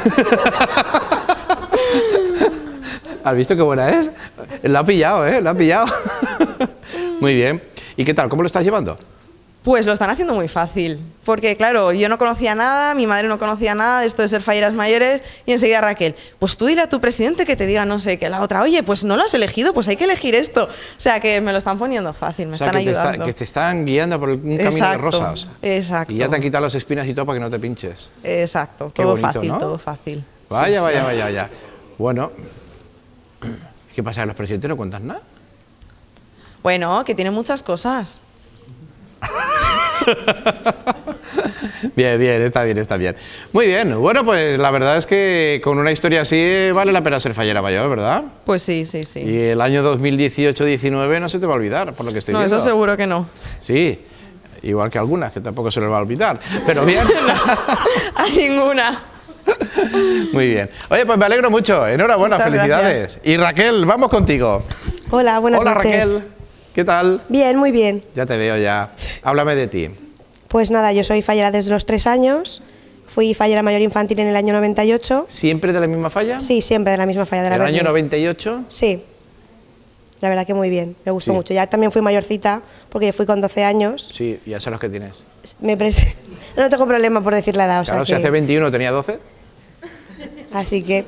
¿Has visto qué buena es? La ha pillado, la ha pillado. Muy bien. ¿Y qué tal? ¿Cómo lo estás llevando? Pues lo están haciendo muy fácil, porque claro, yo no conocía nada, mi madre no conocía nada de esto de ser falleras mayores y enseguida Raquel, pues tú dile a tu presidente que te diga no sé qué, la otra, oye, pues no lo has elegido, pues hay que elegir esto. O sea que me lo están poniendo fácil, me están ayudando. Que te están guiando por un camino de rosas. Exacto. Y ya te han quitado las espinas y todo para que no te pinches. Exacto, Qué todo bonito, fácil, ¿no? todo fácil. Vaya. Bueno, ¿qué pasa? ¿Los presidentes no cuentan nada? Bueno, que tienen muchas cosas. Bien, está bien. Muy bien, bueno, pues la verdad es que con una historia así vale la pena ser fallera mayor, ¿verdad? Pues sí. Y el año 2018-19 no se te va a olvidar, por lo que estoy viendo. No, eso seguro que no. Sí, igual que algunas, que tampoco se les va a olvidar, pero bien. A ninguna. Muy bien. Oye, pues me alegro mucho, enhorabuena, muchas felicidades. Gracias. Y Raquel, vamos contigo. Hola, buenas noches. Hola Raquel, ¿qué tal? Bien, muy bien. Ya te veo ya. Háblame de ti. Pues nada, yo soy fallera desde los 3 años. Fui fallera mayor infantil en el año 98. ¿Siempre de la misma falla? Sí, siempre de la misma falla de la ¿El Berni. año 98? Sí. La verdad que muy bien, me gustó mucho. Ya también fui mayorcita, porque yo fui con 12 años. Sí, ya sé los que tienes. No tengo problema por decir la edad. Claro, si hace 21 tenía 12. Así que...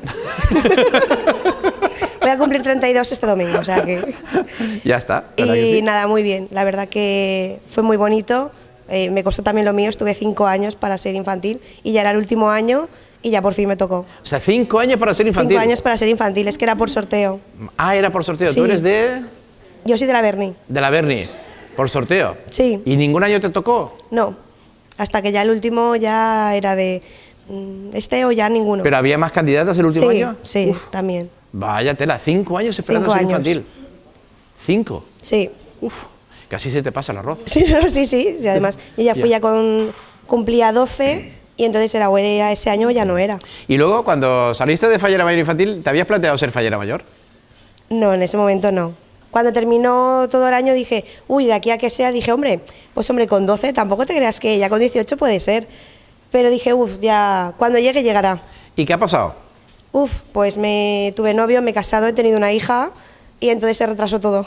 Voy a cumplir 32 este domingo, o sea que... Ya está. Y nada, muy bien. La verdad que fue muy bonito. Me costó también lo mío, estuve 5 años para ser infantil y ya era el último año y ya por fin me tocó. O sea, 5 años para ser infantil. 5 años para ser infantil, es que era por sorteo. Ah, era por sorteo. Sí. ¿Tú eres de...? Yo soy de la Berni. De la Berni, por sorteo. Sí. ¿Y ningún año te tocó? No, hasta que ya el último ya era de este o ya ninguno. ¿Pero había más candidatas el último año? Sí, también. Vaya tela, 5 años esperando a ser infantil. 5. Sí. Uf, casi se te pasa el arroz. Sí, sí, además yo ya fui cumplía 12 y entonces era ese año ya no era. Y luego, cuando saliste de fallera mayor infantil, ¿te habías planteado ser fallera mayor? No, en ese momento no. Cuando terminó todo el año dije, uy, de aquí a que sea, dije, hombre, pues hombre, con 12 tampoco te creas que ya con 18 puede ser. Pero dije, uff, ya, cuando llegue, llegará. ¿Y qué ha pasado? Uf, pues me tuve novio, me he casado, he tenido una hija y entonces se retrasó todo.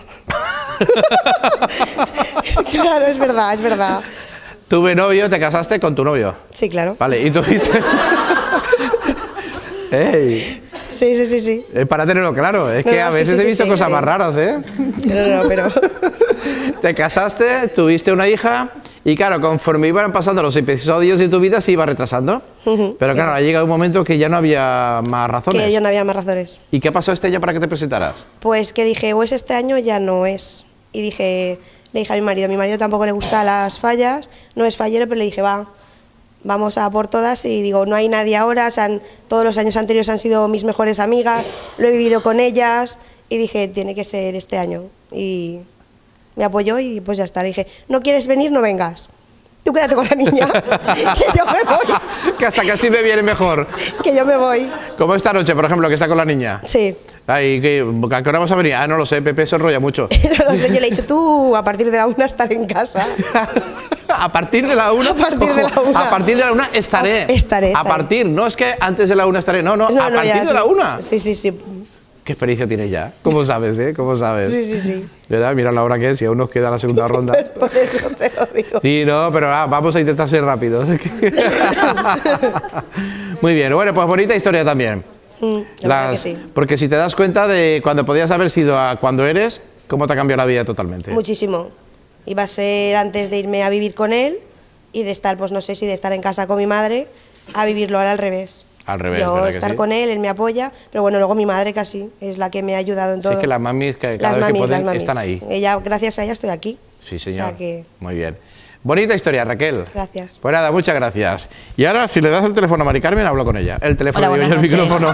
Claro, es verdad, es verdad. Tuve novio, te casaste con tu novio. Sí, claro. Vale, y tuviste... ¡Ey! Sí. Es para tenerlo claro, es que a veces he visto cosas más raras, ¿eh? No, pero... Te casaste, tuviste una hija y claro, conforme iban pasando los episodios de tu vida se iba retrasando. Pero claro, ha llegado un momento que ya no había más razones. Que ya no había más razones. ¿Y qué pasó este año para que te presentaras? Pues que dije, pues este año ya no es. Y dije, le dije a mi marido tampoco le gustan las fallas, no es fallero, pero le dije, vamos a por todas y digo, no hay nadie ahora, todos los años anteriores han sido mis mejores amigas, lo he vivido con ellas y dije, tiene que ser este año. Y me apoyó y pues ya está, le dije, ¿no quieres venir? No vengas. Tú quédate con la niña, que yo me voy. Que hasta casi me viene mejor. Que yo me voy. Como esta noche, por ejemplo, que está con la niña. Sí. Ay, ¿a qué hora vamos a venir? Ah, no lo sé, Pepe se enrolla mucho. No lo sé, yo le he dicho, tú a partir de la 1 estar en casa. ¿A partir de la 1? A partir de la 1. A partir de la 1 estaré. Estaré. A partir, no es que antes de la 1 estaré, no, a partir de la 1. Sí. ¿Qué experiencia tienes ya? ¿Cómo sabes, ¿Cómo sabes? Sí. ¿Verdad? Mira la hora que es y aún nos queda la segunda ronda. Por eso te lo digo. Sí, no, pero vamos a intentar ser rápidos. Muy bien, bueno, pues bonita historia también. Que sí. Porque si te das cuenta de cuando podías haber sido a cuando eres, ¿cómo te ha cambiado la vida totalmente? Muchísimo. Iba a ser antes de irme a vivir con él y de estar, pues no sé si de estar en casa con mi madre, a vivirlo ahora al revés. Al revés, yo ¿verdad estar que sí? con él me apoya, pero bueno, luego mi madre casi es la que me ha ayudado en todo. Sí, es que las mamis, que cada vez que pueden, están ahí. Ella, gracias a ella estoy aquí. Sí, señor. O sea que... Muy bien. Bonita historia, Raquel. Gracias. Pues nada, muchas gracias. Y ahora, si le das el teléfono a Mari Carmen, hablo con ella. El teléfono, Hola, digo yo, el micrófono.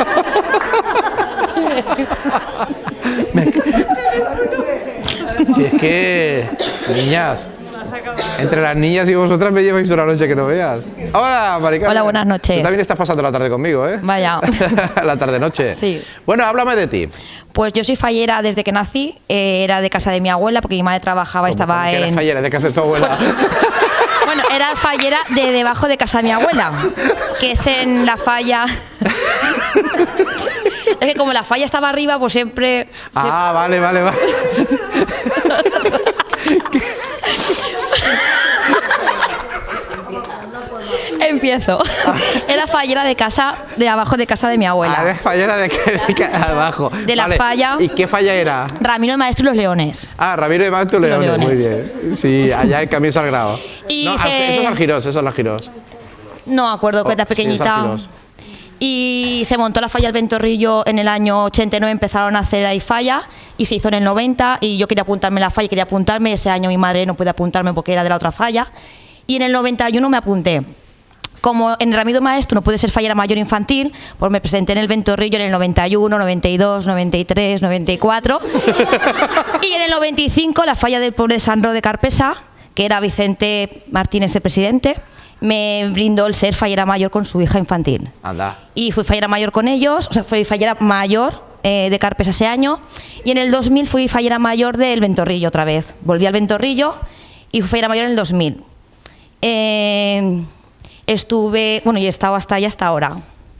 Si es que, niñas, entre las niñas y vosotras me lleváis una noche que no veas. Hola, Mari Carmen. Hola, buenas noches. Tú también estás pasando la tarde conmigo, ¿eh? Vaya. La tarde-noche. Sí. Bueno, háblame de ti. Pues yo soy fallera desde que nací, era de casa de mi abuela porque mi madre trabajaba, estaba ¿Cómo que eres en... fallera de casa de tu abuela? Bueno, era fallera de debajo de casa de mi abuela, que es en la falla... Es que como la falla estaba arriba, pues siempre... Ah, vale. Empiezo. Era fallera de casa, de abajo de casa de mi abuela. Eres fallera de abajo. De la falla. ¿Y qué falla era? Ramiro de Maestro y los Leones. Ah, Ramiro de Maestro y los Leones. Muy bien. Sí, allá en Camino Sagrado. Y no, se... Eso es Algirós, eso es Algirós. No me acuerdo, que era pequeñita. Sí, y se montó la falla del Ventorrillo en el año 89, empezaron a hacer ahí falla y se hizo en el 90 y yo quería apuntarme a la falla, quería apuntarme, ese año mi madre no puede apuntarme porque era de la otra falla y en el 91 me apunté. Como en el Ramiro Maestro no pude ser fallera mayor infantil, pues me presenté en el Ventorrillo en el 91, 92, 93, 94 y en el 95 la falla del pueblo de San Roque de Carpesa, que era Vicente Martínez el presidente, me brindó el ser fallera mayor con su hija infantil. Anda. Y fui fallera mayor con ellos, o sea, fui fallera mayor de Carpesa ese año y en el 2000 fui fallera mayor del Ventorrillo otra vez. Volví al Ventorrillo y fui fallera mayor en el 2000. Estuve, bueno, y he estado hasta ahora.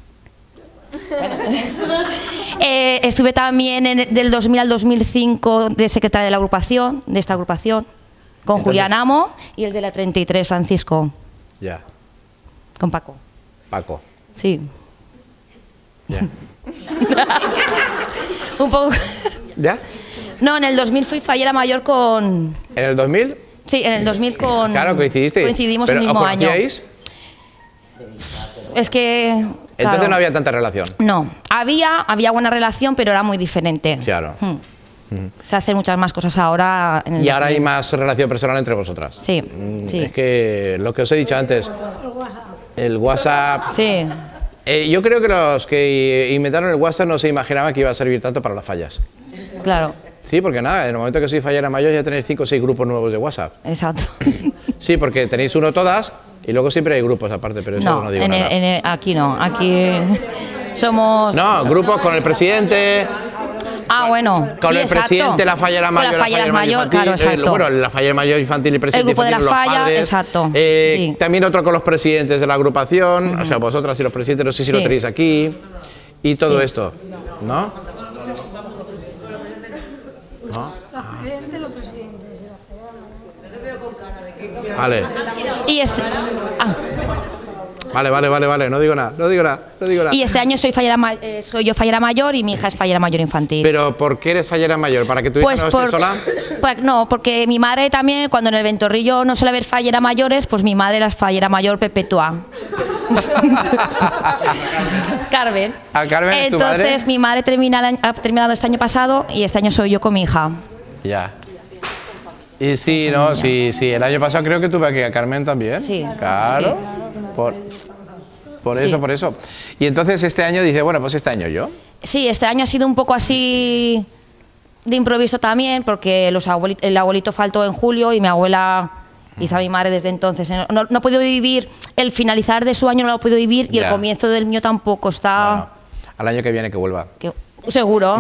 Estuve también del 2000 al 2005 de secretaria de la agrupación, de esta agrupación, con Julián Amo y el de la 33, Francisco. Ya. Con Paco. Paco. Sí. Ya. Un poco. ¿Ya? No, en el 2000 fui fallera mayor con... ¿En el 2000? Sí, en el 2000 con... Claro, coincidiste. Coincidimos ¿Pero el mismo os año. conocíais? Es que... Entonces claro, no había tanta relación. No, había buena relación, pero era muy diferente. Claro. Se hacen muchas más cosas ahora. En el Y ahora hay 2000. más relación personal entre vosotras. Sí, sí. Es que lo que os he dicho antes, el WhatsApp... Sí. Yo creo que los que inventaron el WhatsApp no se imaginaban que iba a servir tanto para las fallas. Claro. Sí, porque nada, en el momento que soy fallera mayor ya tenéis 5 o 6 grupos nuevos de WhatsApp. Exacto. Sí, porque tenéis uno todas y luego siempre hay grupos aparte, pero eso no digo nada. Aquí no, aquí somos... No, grupos con el presidente, Ah, bueno. Con sí, el presidente, la fallera mayor, con la fallera mayor, infantil, claro, exacto. bueno, la fallera mayor infantil y presidente El grupo de la infantil, los falla, padres. exacto. Sí. También otro con los presidentes de la agrupación, o sea, vosotras y los presidentes, no sé si lo Sí. tenéis aquí. Y todo Sí. esto, ¿no? ¿No? Vale. Y este, Vale, no digo nada. y este año soy yo fallera mayor y mi hija es fallera mayor infantil. Pero ¿por qué eres fallera mayor? ¿Para que tu hija no esté sola? Pues no, porque mi madre también, cuando en el Ventorrillo no suele haber fallera mayores, pues mi madre era fallera mayor perpetua. Carmen. ¿A Carmen es tu madre? Entonces mi madre ha terminado este año pasado y este año soy yo con mi hija. Ya. Y sí, no, sí, el año pasado creo que tuve aquí a Carmen también. Sí. Claro. Por eso. Y entonces este año dice, bueno, pues este año yo. Sí, este año ha sido un poco así de improviso también, porque el abuelito faltó en julio y mi abuela y está mi madre desde entonces. No ha podido vivir, el finalizar de su año no lo ha podido vivir y Ya. el comienzo del mío tampoco está... Bueno, al año que viene que vuelva. Seguro.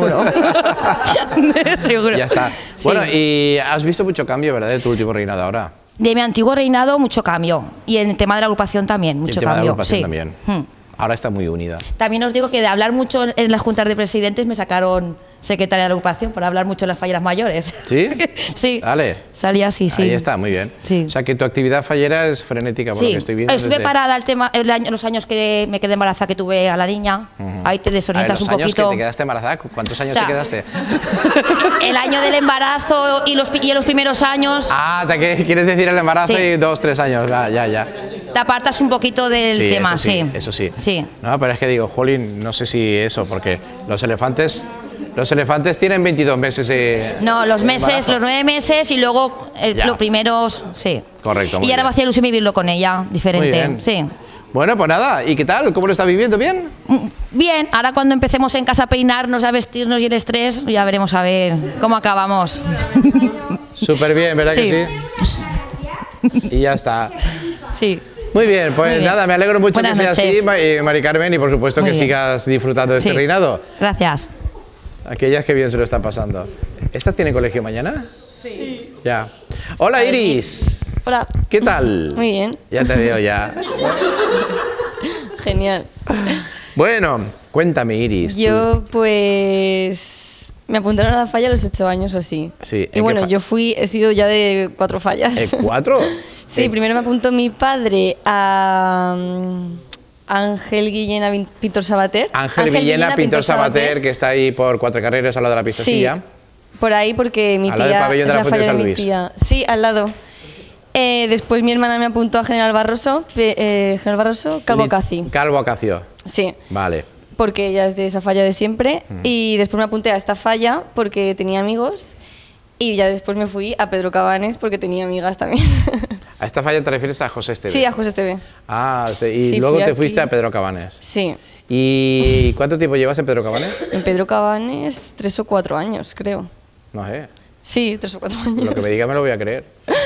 Seguro. Ya está. Sí. Bueno, y has visto mucho cambio, ¿verdad? De tu último reinado ahora. De mi antiguo reinado, mucho cambio. Y en el tema de la agrupación también, Y el mucho tema de la cambio. agrupación Sí. también. Hmm. Ahora está muy unida. También os digo que de hablar mucho en las juntas de presidentes me sacaron secretaria de la agrupación por hablar mucho en las falleras mayores. ¿Sí? Sí. Dale. Salía así, sí. Ahí está, muy bien. Sí. O sea, que tu actividad fallera es frenética, por lo Sí, que estoy viendo. estuve desde- parada los años que me quedé embarazada, que tuve a la niña. Ujú. Ahí te desorientas los un años poquito. que te quedaste embarazada, ¿cuántos años O sea, te quedaste? El año del embarazo y los primeros años Ah, quieres decir el embarazo Sí. y 2-3 años, ya. te apartas un poquito del Sí, tema, eso sí, eso sí. Sí. No, pero es que digo, jolín, no sé si eso, porque los elefantes tienen 22 meses. No, los de embarazo. 9 meses y luego Ya. los primeros, sí. Correcto, muy Y ahora bien. me hacía ilusión vivirlo con ella, diferente. Muy bien. Sí. Bueno, pues nada, ¿y qué tal? ¿Cómo lo estás viviendo? ¿Bien? Bien, ahora cuando empecemos en casa a peinarnos, a vestirnos y el estrés, ya veremos a ver cómo acabamos. Súper bien, ¿verdad que sí? Y ya está. Sí. Muy bien, pues Muy bien. nada, me alegro mucho Buenas que sea así, noches. Mari Carmen, y por supuesto Muy que bien. sigas disfrutando de este Sí. reinado. Gracias. Aquellas que bien se lo están pasando. ¿Estas tienen colegio mañana? Sí. Ya. Hola, Iris. Hola. ¿Qué tal? Muy bien. Ya te veo ya. Genial. Bueno, cuéntame, Iris. tú. Yo, pues, me apuntaron a la falla a los 8 años o así. Sí, Y ¿en bueno, qué he sido ya de 4 fallas. ¿4? Sí, primero me apuntó mi padre a Ángel Guillena Pintor Sabater. Ángel Villena, pintor Sabater, que está ahí por 4 Carreras al lado de la pista Sí, silla. por ahí porque mi Al lado del tía pabellón de es la la Fuente de falla San de mi Luis. tía. Sí, al lado. Después mi hermana me apuntó a General Barroso, Calvo Casi. Calvo Acacio. Sí. Vale. Porque ella es de esa falla de siempre. Y después me apunté a esta falla porque tenía amigos. Y ya después me fui a Pedro Cabanes porque tenía amigas también. ¿A esta falla te refieres a José Esteve? Sí, a José Esteve. Ah, sí, y Sí, luego fui te aquí. fuiste a Pedro Cabanes. Sí. ¿Y cuánto tiempo llevas en Pedro Cabanes? En Pedro Cabanes 3 o 4 años, creo. No sé. Sí, 3 o 4 años. Lo que me diga me lo voy a creer.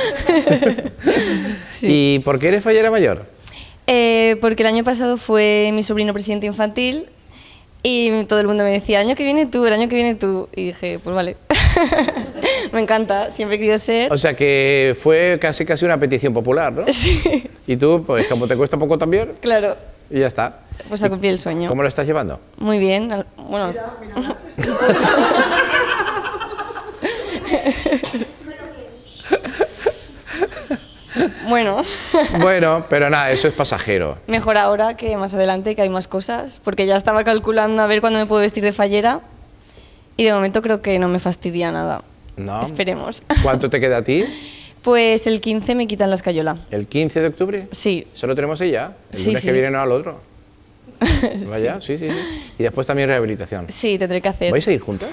¿Y por qué eres fallera mayor? Porque el año pasado fue mi sobrino presidente infantil y todo el mundo me decía, el año que viene tú, el año que viene tú. Y dije, pues vale. Me encanta, siempre he querido ser. O sea que fue casi una petición popular, ¿no? Sí. Y tú, pues como te cuesta poco también, Claro, y ya está. pues a cumplir el sueño. ¿Cómo lo estás llevando? Muy bien. Bueno. Bueno. Bueno, pero nada, eso es pasajero. Mejor ahora que más adelante, que hay más cosas, porque ya estaba calculando a ver cuándo me puedo vestir de fallera y de momento creo que no me fastidia nada. ¿No? Esperemos. ¿Cuánto te queda a ti? Pues el 15 me quitan la escayola. ¿El 15 de octubre? Sí. ¿Solo tenemos ahí ya? El Sí, lunes sí. que viene no al otro. Vaya, sí. Y después también rehabilitación. Sí, tendré que hacer. ¿Vais a ir juntas?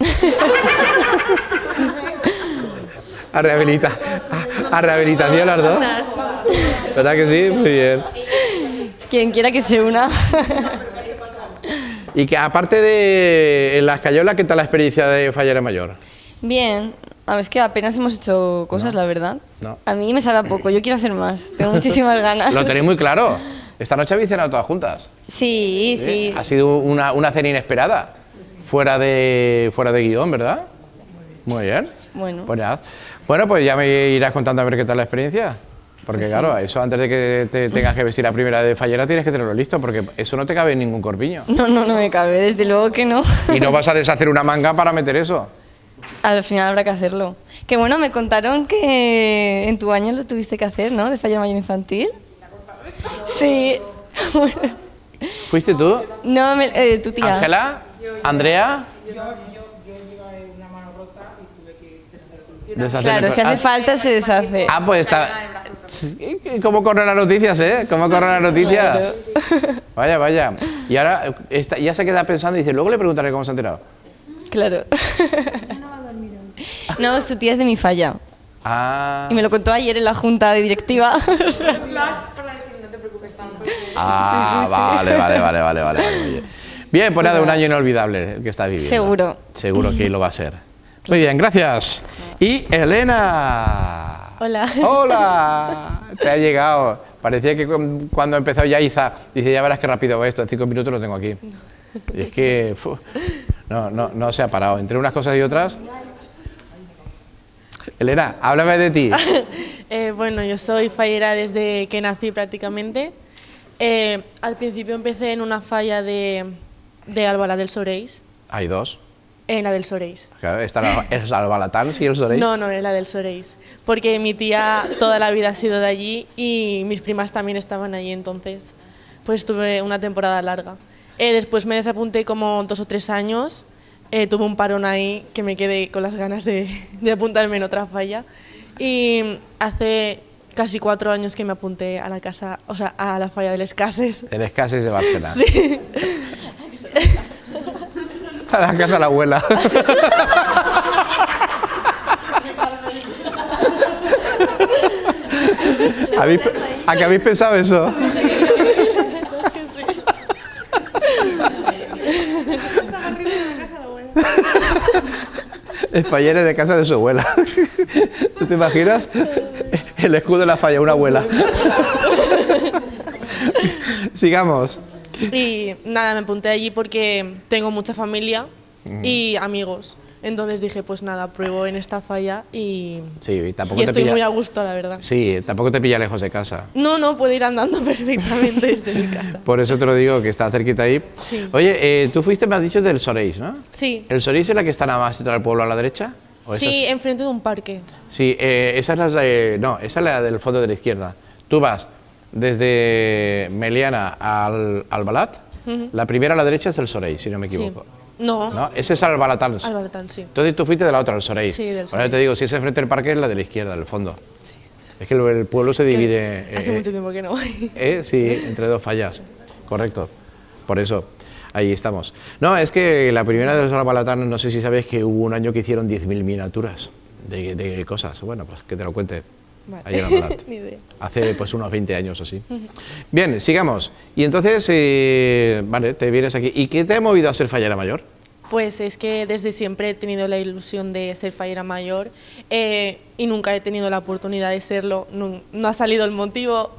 A rehabilitación las dos. ¿Verdad que sí? Muy bien. Quien quiera que se una. Y que aparte de la escayola, ¿qué tal la experiencia de fallera mayor? Bien. A ver, es que apenas hemos hecho cosas, la verdad. No. A mí me sabe a poco, yo quiero hacer más. Tengo muchísimas ganas. Lo tenéis muy claro. Esta noche habéis cenado todas juntas. Sí, sí. Ha sido una cena inesperada. fuera de guión, ¿verdad? Muy bien. Bueno. Pues nada. Bueno, pues ya me irás contando a ver qué tal la experiencia. Porque Pues claro, sí. eso antes de que te tengas que vestir la primera de fallera tienes que tenerlo listo, porque eso no te cabe en ningún corpiño. No me cabe, desde luego que no. Y no vas a deshacer una manga para meter eso. Al final habrá que hacerlo. Que bueno, me contaron que en tu año lo tuviste que hacer, ¿no? De fallera mayor infantil. Sí. ¿Fuiste tú? No, tu tía. ¿Ángela? ¿Andrea? Claro, si hace falta se deshace. Ah, pues está... ¿Cómo corren las noticias, eh? ¿Cómo corren las noticias? Vaya, vaya. Y ahora ya se queda pensando y dice, luego le preguntaré cómo se ha enterado. Claro. No, su tía es de mi falla. Ah. Y me lo contó ayer en la junta de directiva. Ah, Sí. vale. Bien, pues nada, un año inolvidable el que está viviendo. Seguro. Seguro que lo va a ser. Muy bien, gracias. Y Elena. Hola. Hola. Te ha llegado. Parecía que cuando empezó Yaiza, dice, ya verás qué rápido va esto, en 5 minutos lo tengo aquí. Y es que no se ha parado. Entre unas cosas y otras. Elena, háblame de ti. Bueno, yo soy fallera desde que nací prácticamente. Al principio empecé en una falla de Albalá del Soreis. Hay dos. En la del Soreis. Claro, está el Albalatán y el Soreis. No, es la del Soreis. Porque mi tía toda la vida ha sido de allí y mis primas también estaban allí, entonces pues tuve una temporada larga. Después me desapunté como 2 o 3 años, tuve un parón ahí que me quedé con las ganas de apuntarme en otra falla. Y hace casi 4 años que me apunté a la casa, o sea, a la falla de Les Cases. De Les Cases de Barcelona. Sí. A la casa de la abuela. ¿A qué habéis pensado eso? El fallero de casa de su abuela. ¿Tú te imaginas? El escudo de la falla, una abuela. Sigamos. Y nada, me apunté allí porque tengo mucha familia y amigos. Entonces dije, pues nada, pruebo en esta falla y estoy muy a gusto, la verdad. Sí, tampoco te pilla lejos de casa. No, puedo ir andando perfectamente desde mi casa. Por eso te lo digo, que está cerquita ahí. Sí. Oye, tú fuiste, me has dicho, del Soreis, ¿no? Sí. ¿El Soreis es la que está nada más del pueblo a la derecha? ¿O Sí, enfrente de un parque. Sí, esa es esa es la del fondo de la izquierda. Tú vas desde Meliana al Albalat, la primera a la derecha es el Soreis, si no me equivoco. Sí. No. Ese es Albalatán. Albalatán, sí. Entonces tú fuiste de la otra, el Soreis. Sí, del Ahora Soreis. te digo, si es enfrente del parque es la de la izquierda, del fondo. Sí. Es que el pueblo se divide... Hace mucho tiempo que no voy. Sí, entre 2 fallas. Correcto. Por eso, ahí estamos. No, es que la primera de los Albalatán, no sé si sabes que hubo un año que hicieron 10.000 miniaturas de cosas. Bueno, pues que te lo cuente. Vale. Ahí en Albalat. Ni idea. Hace pues unos 20 años o así. Bien, sigamos. Y entonces, vale, te vienes aquí. ¿Y qué te ha movido a ser fallera mayor? Pues es que desde siempre he tenido la ilusión de ser fallera mayor y nunca he tenido la oportunidad de serlo. No ha salido el motivo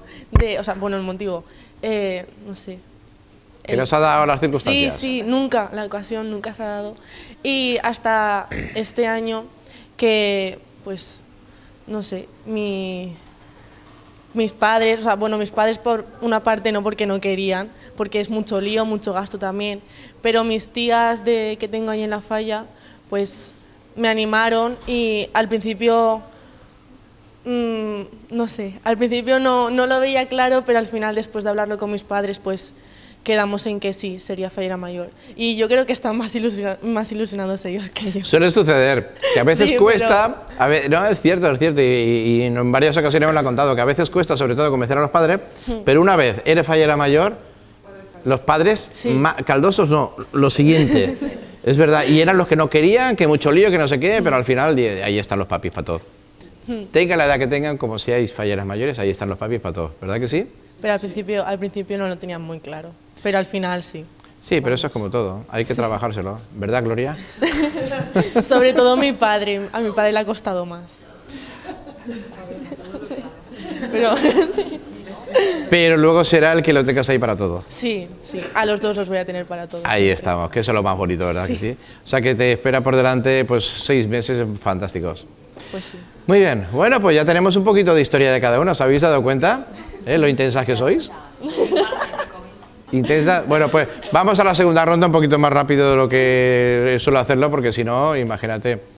no sé. Que nos ha dado las circunstancias. Sí, nunca, la ocasión nunca se ha dado. Y hasta este año que, pues, no sé, mis padres, mis padres por una parte no porque no querían, porque es mucho lío, mucho gasto también, pero mis tías que tengo ahí en la falla, pues me animaron y al principio, no sé, al principio no lo veía claro, pero al final después de hablarlo con mis padres, pues quedamos en que sí, sería fallera mayor. Y yo creo que están más ilusionados ellos que yo. Suele suceder, que a veces Sí, cuesta, no, es cierto, y en varias ocasiones me lo han contado, que a veces cuesta sobre todo convencer a los padres, pero una vez eres fallera mayor, los padres, caldosos no, lo siguiente, es verdad, y eran los que no querían, que mucho lío, que no sé qué, pero al final ahí están los papis para todo. Tengan la edad que tengan, como seáis falleras mayores, ahí están los papis para todo, ¿verdad que sí? Pero al principio no lo tenían muy claro, pero al final sí. Sí, pero eso es como todo, hay que trabajárselo, ¿verdad, Gloria? Sobre todo a mi padre le ha costado más. Pero, sí. pero luego será el que lo tengas ahí para todo. Sí, sí, a los dos los voy a tener para todo. Ahí estamos, que eso es lo más bonito, ¿verdad? Sí. Que sí. O sea que te espera por delante pues 6 meses fantásticos. Pues sí. Muy bien, bueno, pues ya tenemos un poquito de historia de cada uno, ¿os habéis dado cuenta? Lo intensas que sois. Intensa. Bueno, pues vamos a la segunda ronda un poquito más rápido de lo que suelo hacerlo, porque si no, imagínate.